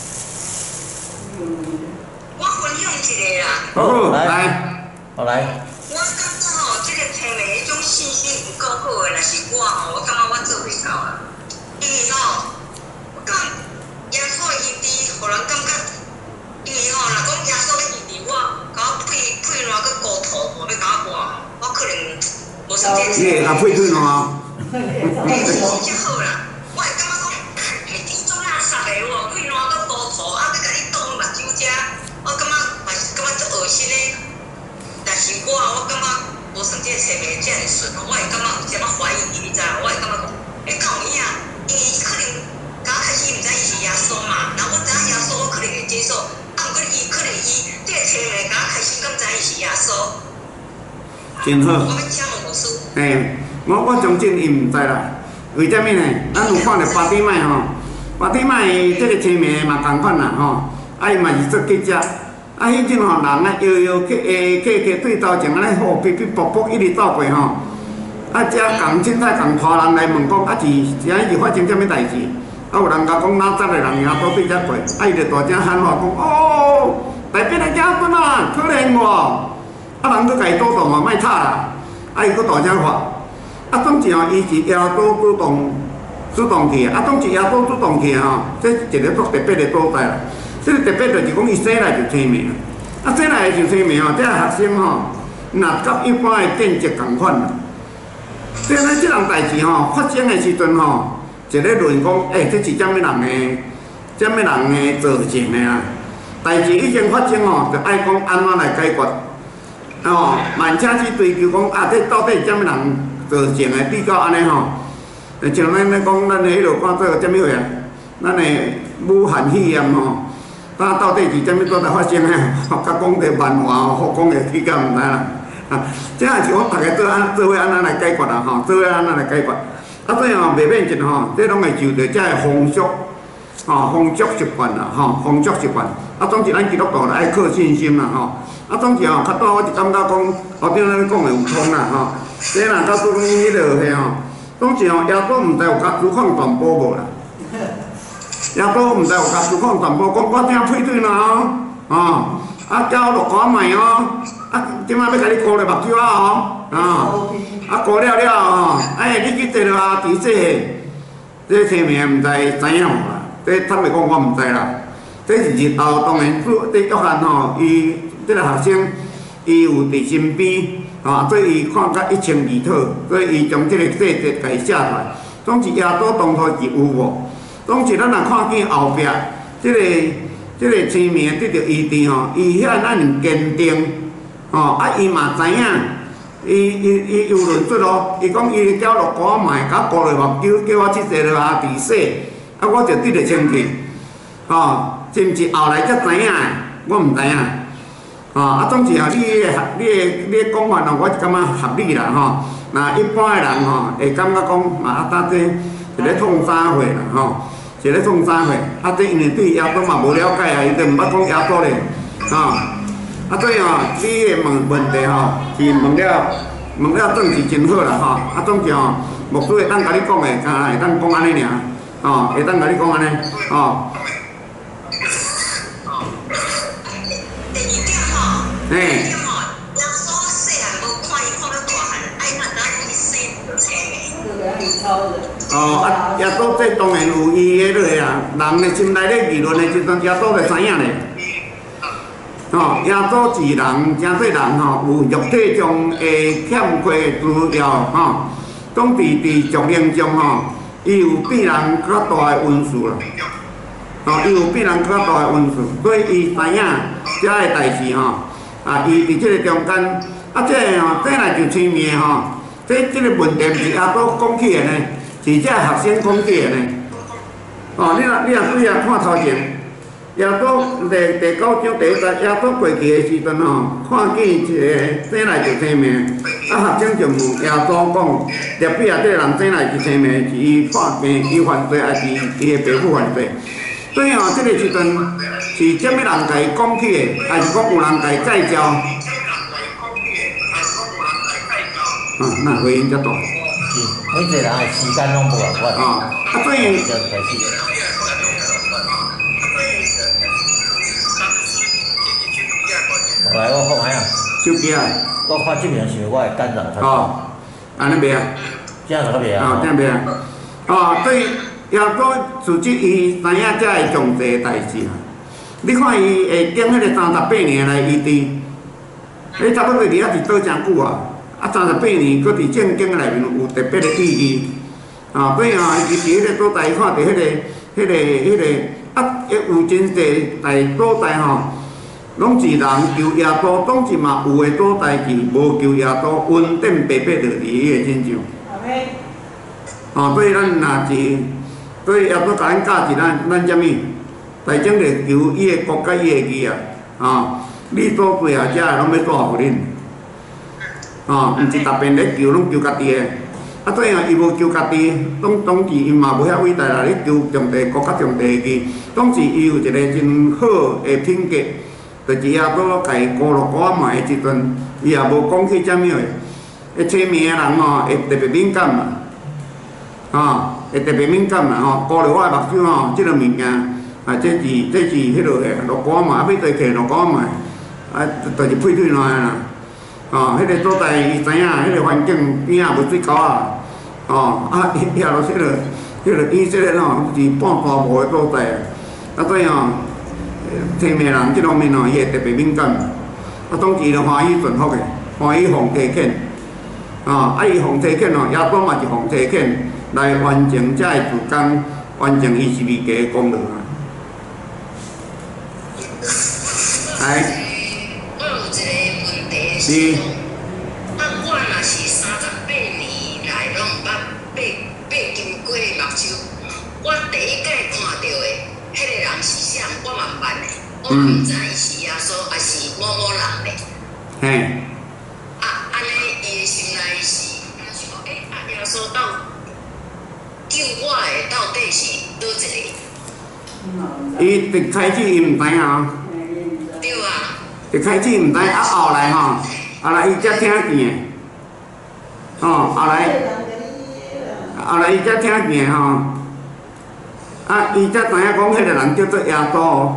我分享一个啦。 好，来。 好来。 我感觉吼，这个题目迄种信息不够好的，若是我吼，我感觉我做袂到啊。因为吼，我讲耶稣的意志，互人感觉，因为吼，若讲耶稣的意志，我甲我配烂个高头，无要甲我换，我可能无啥这。 你会甲配对喏？ 真好啦，我会感觉讲，下底做垃圾的喎，配烂个高头，啊，要甲你挡目睭遮，我感觉嘛是感觉足恶心的。但是我感觉无算这个册面遮尔顺，我会感觉有一点怀疑，你知影？我会感觉讲，敢有影？因为伊可能刚开始毋知伊是耶稣嘛，然后我知影耶稣，我可能会接受，啊，毋过伊可能这个册面刚开始敢知伊是耶稣。 真好。 我要请问牧师。 我从真伊毋知啦，为虾米呢？咱有看到巴蒂麦吼，巴蒂麦这个册面嘛同款啦吼，啊伊嘛是做记者。啊，迄阵吼人啊摇去对头前安尼好逼卜卜一直走过吼，啊，遮共凊彩共拖人来问讲，啊是发生啥物代志？啊，有人甲讲哪十个人也都对遮过，啊伊就大声喊话讲，哦，台北的家孙啊，可怜我！啊，人佫家己主动哦，莫吵啦，啊伊佫大声喊，啊，总之吼，伊是耶稣主动去，啊，总是耶稣主动去吼，这是一个足特别的所在啦。这个特别就是讲，伊生来就生命，啊，生来就生命哦。这学生吼，若甲一般的建筑同款啦。所以咱这样代志吼发生的时阵吼，就咧论讲，这是啥物人的造成的啊？代志已经发生吼，就爱讲安怎来解决。哦，慢车去追求讲啊，这到底是啥物人造成的？比较安尼吼， 像咱咧讲，咱迄落看做啥物货啊？咱诶武汉肺炎吼，到底是啥物所在发生啊？甲讲者漫画吼，好讲会起甲毋知啦。啊，这也是我大家做伙安怎来解决啦吼，做伙安怎来解决。啊，所以吼袂免紧吼，这拢会受着遮个风俗吼，风俗习惯啦吼，风俗习惯。啊，总之咱基督徒爱靠信心啦吼。啊，总之吼，较多我是感觉讲，后顶咱讲的有通啦吼。这若到拄迄落嘿吼。总之吼，耶稣毋知有甲主控传播无啦。耶稣毋知有甲主控传播，讲我听屁嘴啦吼，啊叫落歌卖哦，啊即摆要甲你糊咧目睭啊吼，啊糊了了吼，哎你去坐落啊伫说，这生命毋知影无啦，这坦白讲我毋知啦，这是日后当然这约翰吼，伊即个学生伊有伫身边。所以伊看甲1200套，所以伊将即个细节家写出来。总是耶稣当初是有无？总是咱若看见后壁，即个生命得到医治吼，伊遐咱能坚定吼，啊伊嘛知影，伊有论述咯，伊讲伊叫落歌卖，甲糊落目睭，叫我去坐落下伫洗，啊我就得着清气，吼，是毋是后来才知影的？我毋知影。总之你的讲法吼，我是感觉合理啦吼。那一般的人吼，会感觉讲这是咧创啥货啦吼，是咧创啥货。这因为对耶稣嘛无了解啊，伊就毋捌讲耶稣咧，所以你的问题吼，是问了正是真好啦吼。总之牧师会当甲你讲的，会当讲安尼尔，会当甲你讲安尼，嘿。 耶稣细汉无看伊看到大汉，爱哪哪去洗就青的。 耶稣这当然有伊迄落啊，人的心内咧议论的时阵，耶稣就知影咧。耶稣是人，真说人吼，有肉体上会欠缺资料吼，总伫属灵中吼，伊有比人较大的恩赐啦。伊有比人较大的恩赐，所以伊知影遮个代志吼。伊伫即个中间，这个这来就生命吼，这个问题是耶稣讲起的呢，是这学生讲起的呢。你若注意看头前，耶稣第9章第1节，耶稣过去的时阵吼，看见一个生来就生命，学生就问耶稣讲，特别这个人生来就生命，是伊犯病，伊犯罪，还是伊的爸母犯罪？所以这个时阵是啥物人甲伊讲起的，还是讲有人甲伊介绍？那回音遮大。 是，每一个人的时间拢无共款。所以。来，我看下。 手机啊。 我看这边是我会干扰他。 安尼袂啊？ 这样就袂啊。 这样袂啊。所以。耶稣自己伊知影遮个上帝代志啊！你看伊会经迄个38年来医治，迄差不多伫遐是倒真久啊！38年，搁伫圣经内面有特别的意义所以伊伫迄个所在看到迄个有真济大所在吼，拢是人求耶稣，总是嘛有诶所在是无求耶稣，恩典白白就伫伊个身上。所以咱若是。所以耶稣甲咱教是咱啥物？大种着求伊个国甲伊个义啊！你所做啊，遮拢要带互恁。毋是逐遍咧求，拢求家己个。所以伊无求家己，总是伊嘛无遐伟大啦，咧求上帝国甲上帝个义。总是伊有一个真好个品格，就是耶稣家己孤落寡卖的时阵，伊也无讲起啥物个。迄催眠个人吼，会特别敏感嘛，会特别敏感啦吼，糊着我的目睭吼，即个物件这是迄落个落果嘛，要做客落果嘛，就是屁腿烂啦，迄个所在伊知影，迄个环境边仔无水沟啊，遐落迄个以色列吼是半沙漠的所在所以天命人即方面伊会特别敏感，总之就欢喜顺服的，欢喜奉提献，伊奉提献耶稣嘛是奉提献。来完成遮个自工，完成伊12家的功劳啊！来， 我有一个问题是， 我若是38年来拢捌爬金我唔知伊是耶稣还是某某人咧。 嘿， 安尼伊的心内是想讲，耶稣到救我的到底是倒一个？ 伊一开始伊唔知啊， 对啊。 一开始唔知，后来吼，后来伊才听见的，后来伊才听见吼，伊才知影讲迄个人叫做耶稣。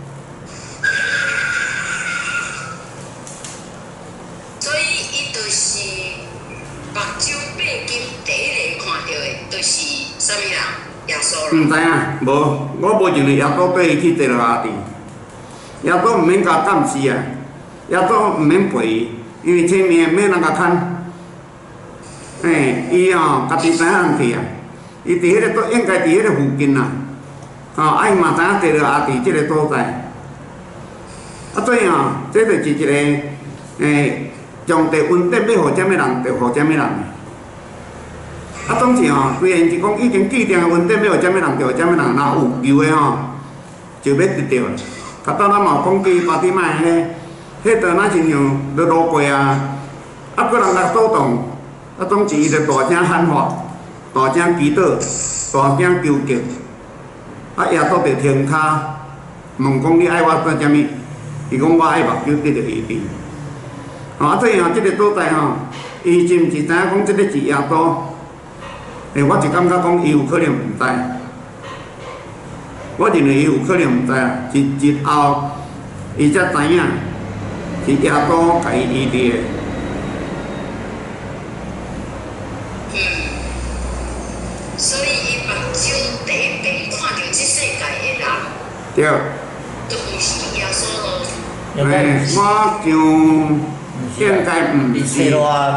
所以伊就是目睭八金第一个看到的，就是啥物人？耶稣啦。 唔知影，无，我无认为耶稣对伊去地落阿弟，耶稣唔免甲监视啊，耶稣唔免陪伊，因为前面免人甲牵。伊吼家己知影去啊，伊伫迄个应该伫迄个附近啦，伊嘛知影地落阿弟即个所在。所以这就是一个上帝恩典要互什么人，就互什么人。总是虽然是讲已经既定的恩典要互什么人，就互什么人，若有求的就要得到。较早咱嘛讲记巴底麦迄段咱亲像要路过啊，个人来阻挡。总是伊就大声喊话，大声祈祷，大声求救。耶稣就停脚，问讲你爱我做啥物？伊讲我爱目睭得到医治。所以即个所在伊是毋是知影讲即个是耶稣？我是感觉讲伊有可能毋知。我认为伊有可能毋知啊，是日后伊才知影是耶稣甲伊医治的。 所以伊目睭第一遍看到即世界的人， 对。 都毋是耶稣咯。 我就应该毋是。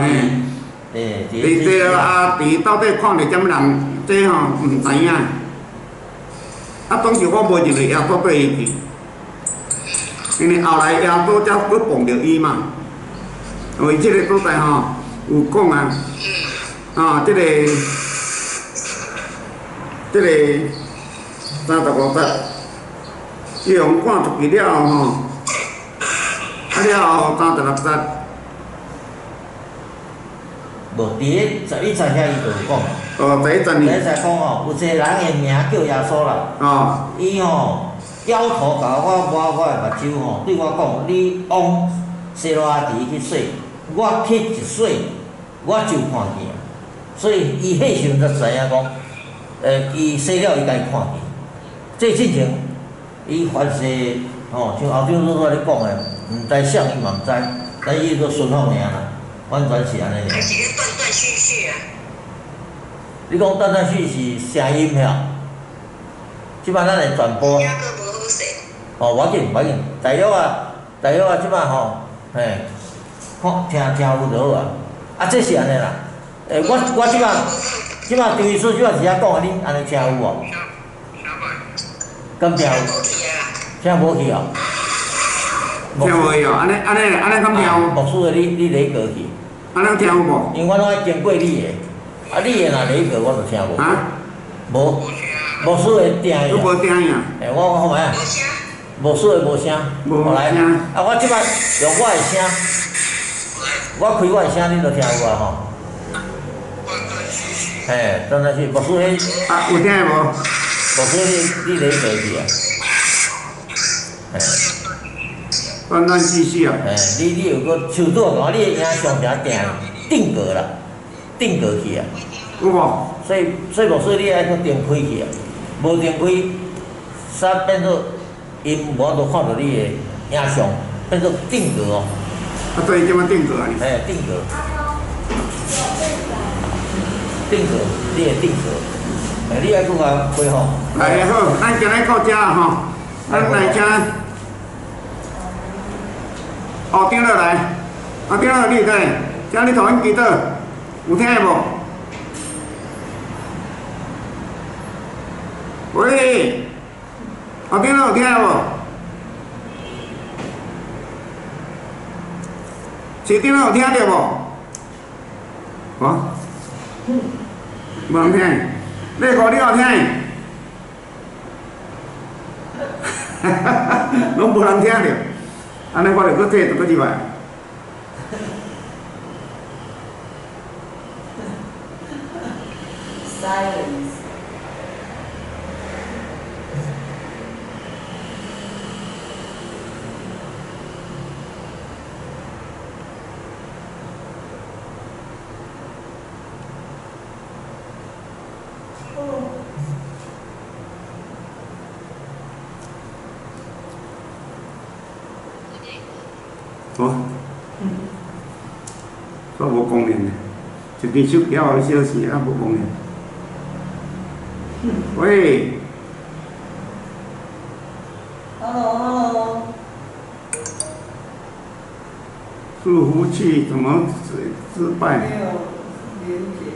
伫地落阿弟到底看到什么人，这毋知影。当时我无认为耶稣对伊去，因为后来耶稣才佫碰到伊嘛。因为即个所在有讲啊，即个。35节，伊用赶出去了后了后36节。 无伫咧11节遐伊就有讲。 第一节呢？ 第一节讲有一个人的名叫耶稣啦。伊摇头甲我的目睭对我讲：你往西罗阿弟去洗，我去一洗，我就看见。所以伊迄时阵才知影讲。伊洗了，伊家己看见，这进前，伊凡是像后张所咧讲的，毋知啥伊嘛毋知，但伊都顺服尔啦，完全是安尼。 还是咧断断续续啊？ 你讲断断续续声音了，即摆咱会传播。 声阁无好势。 无要紧，大约啊，即摆看听有就好啊。这是安尼啦。我即摆张医师即摆是遐讲啊，恁安尼听有无？敢听有？听无去哦。 听无去哦，安尼敢听有？ 牧师的你理过去。 安尼听有无？ 因为我拢爱经过你的，你的若理过我就听无。无。牧师的定呀。 都无定呀。 我看卖啊。牧师的无声。 无来。我即摆用我的声，我开我的声，恁就听有啊吼。断断续续，牧师迄。 有听无？ 牧师你理过去啊？ 断断续续啊。 你有个手拄讲，你的影上正定格啦，定格去啊。 有无？ 所以牧师你爱去定开去啊，无定开，煞变做因无法度看到你的影像，变做定格哦。 所以即摆定格啊？ 定格。定格，你的定格，你爱搁甲恢复。 来好，咱今日到遮吼，咱来请后顶落来，后顶落你来，请你同阮祈祷，有听无？喂，后顶落有听无？是顶落有听着无？无人听，你讲你有听？ 拢无人听着，安尼我就搁退倒去摆。 Silence. 哦，我无讲念的，一支手表小时啊无讲念。喂 Hello， 伺服器怎么失败？ 没有连接。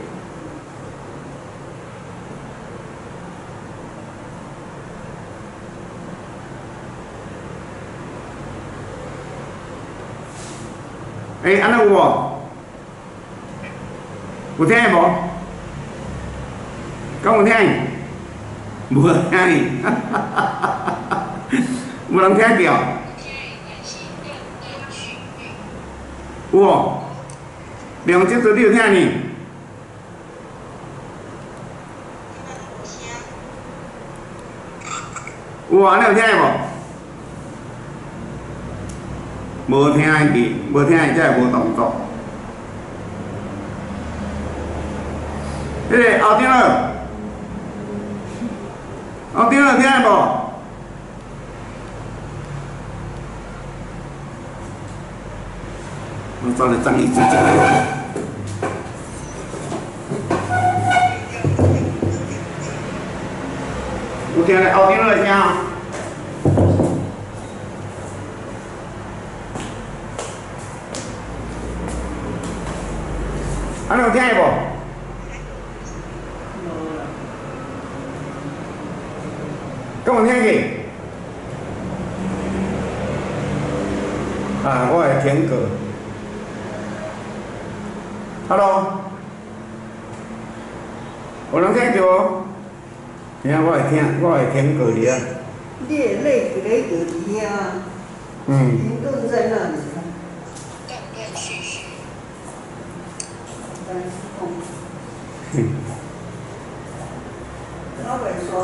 安尼有无？有听无？敢有听？无听，无人听着。有无？两只都你有听呢？有啊，你有听无？无听的去，无听的才会无动作。迄个后顶了，后顶了听无？我找你张一只脚。有听咧后顶了声？安尼有听无？敢有听去？啊，我会听过。Hello， 有人听着无？听，我会听，我会听过哩啊。 你的泪就在耳听啊，停顿在那里。 断断续续。 老板说，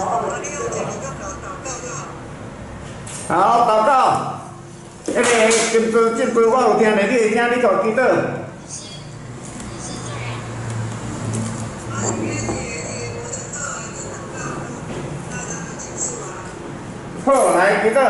好，祷告。迄个今次这次我有听咧，你会听，你就记倒。好，来记倒。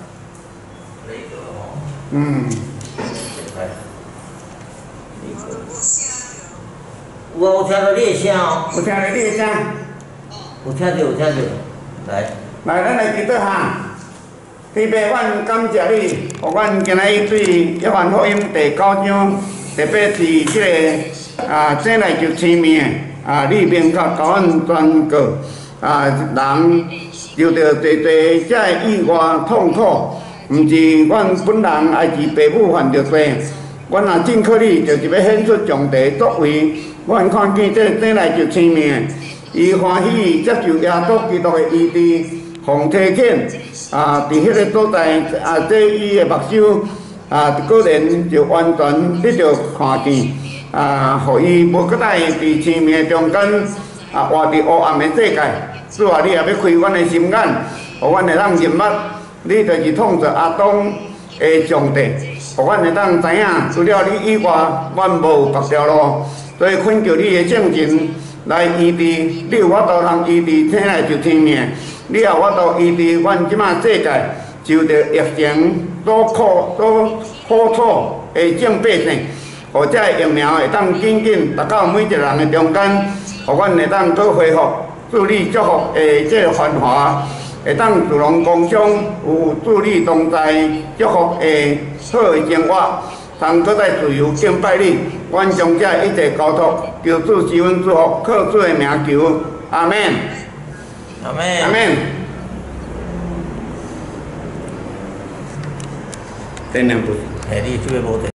有听到你的声哦。 有听咧你的声。 有听到，有听到。来， 咱来记倒哈。天父，阮感谢你，互阮今仔日对约翰福音第9章，特别是即个进来就生命你明确甲阮宣告人受到侪侪遮意外痛苦，毋是阮本人，还是父母犯着罪。阮若真靠你，就是要显出上帝作为。阮看见这进来就生命，伊欢喜接受耶稣基督的医治，奉提遣。伫迄个所在，这伊的目睭，果然就完全得到看见，互伊无搁再伫生命中间，活伫黑暗的世界。主啊，你也要开阮的心眼，互阮会当认捌，你就是创造亚当的上帝，互阮会当知影，除了你以外，阮无别条路。所以恳求你的圣神来医治，你有法度通医治体内就生命。你也有法度医治阮即马世界受到疫情所苦楚的众百姓，互这疫苗会当紧紧达到每一个人的中间，互阮会当搁恢复，祝你祝福的这个繁华，会当自龙共享，有祝你同在祝福的好的生活，通搁再自由敬拜你。阮将这一切交托，求主赐阮祝福，靠主的名求，阿门。 阿妹。 阿门。第2步。 嘿，你这个无得。